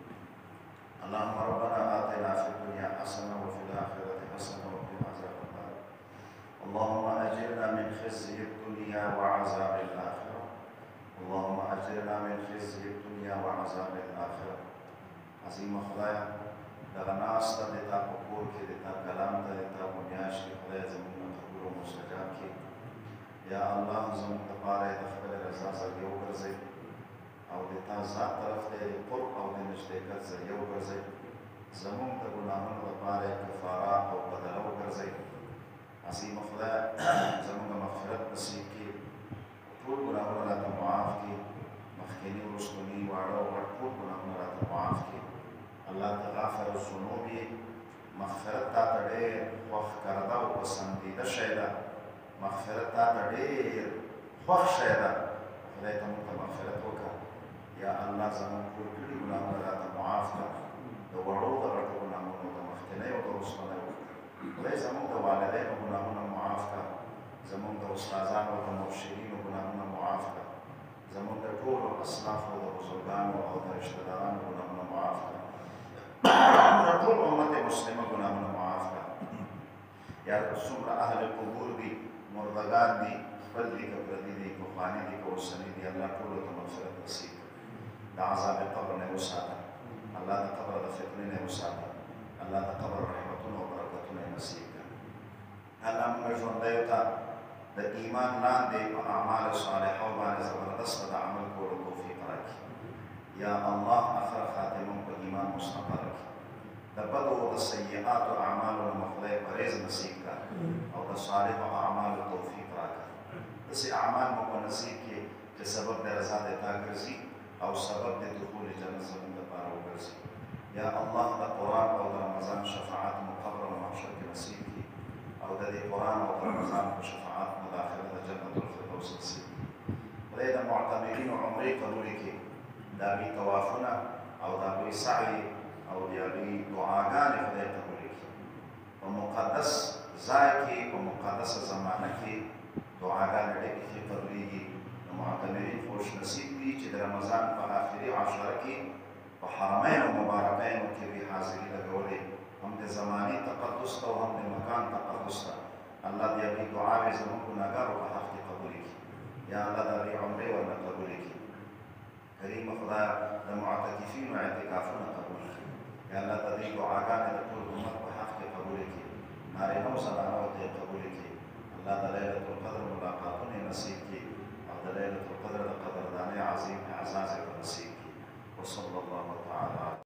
اللهم ربنا آتنا في الدنيا حسنة وفي الآخرة حسنة وقنا عذاب النار اللهم أجرنا من خزي الدنيا وعذاب الآخرة اللهم أجرنا من خزي الدنيا وعذاب الآخرة عظيم خدايا دغناس دتا پکور کې دتا کلام ته دتا مونیاش کې خدای زموږ قبول او مستجاب کې یا الله زموږ لپاره د خپل رضا ځای یو ګرځي او دتا ذات طرف ته قرب او د نزدېکت ځای یو ګرځي زموږ د ګناهونو لپاره کفاره او بدله وګرځي عظیم خدای زموږ مغفرت نصیب کړي ټول ګناهونه راته معاف کړي مخکینی وروستني واړه او غټ ټول ګناهونه راته معاف کړي الله تغافر الذنوب مغفرت تا ډېر خوښ کرده او پسندیده شی ده مغفرت تا ډېر خوښ شی ده خدای ته موږ ته مغفرت وکړه یا الله زموږ ټول کړي ګناهونه راته معاف کړه د وړو د غټو ګناهونو د مخکینیو د وروستنیو خدای زموږ د والدینو ګناهونه معاف کړه زموږ د استادانو او د مرشدینو ګناهونه معاف کړه زموږ د ټولو اسلافو د بزرګانو او د رشته دارانو ګناهونه معاف کړه ټول امت مسلمه ګناهونه معاف کړه یا څومره اهل قبور دي مردگان دي خپل دي که پردي دي که پخواني دي که اوسني دي الله ټولو ته مغفرت نصیب کړي د عذاب قبر نه وساته الله د قبر د فتنې نه وساته الله د قبر رحمتونه او برکتونه نصیب کړي الله موږ ژوندیو ته د ایمان لاندې په اعمالو صالحو باندې زبردسته د عمل کولو توفیق راکړي یا الله آخر خاتمه په ایمان مستقر کړي د بدو او د سیئاتو اعمالو نه خدای پرهیز نصیب کړه او د صالحو اعمالو توفیق راکړه داسې اعمال مو په نصیب کې چې سبب د رضا د تا ګرځي او سبب د دخول جنت زموږ لپاره وګرځي یا الله د قرآن او د رمضان شفاعت مو قبر او محشر کې نصیب کړي او د دې قرآن او د رمضان په شفاعت مو داخله د جنت الفردوس نصیب کړي خدای د معتمرینو عمرې قبولې کړي د هغوی طوافونه او د هغوی سعی او د هغوی دعاګانې خدای قبولې کړي په مقدس ځای کې په مقدسه زمانه کې دعاګانې ډېرې ښې قبلېږي د معتمرین خوش نصیب دي چې د رمضان په آخري عشره کې په حرمینو مبارکینو کې دوی حاضري لګولې هم د زمانې تقدس ته او هم د مکان تقدس ته الله د هغوی دعاوې زموږ ګناهګارو په حق کې قبولې کړي یا الله د هغوی عمرې ورنه قبولې کړي کریمه خدایه د معتکفینو اعتکافونه قبول کړي یا الله د دې دعاګانې د ټول امت په حق کې قبولې کړي نارینه او زنانو ته یې قبولې کړي الله د لیلة القدر ملاقاتونه یې نصیب کړي او د لیلة القدر د قدردانۍ عظیم اعزاز یې په نصیب کړي وصلی الله تعالی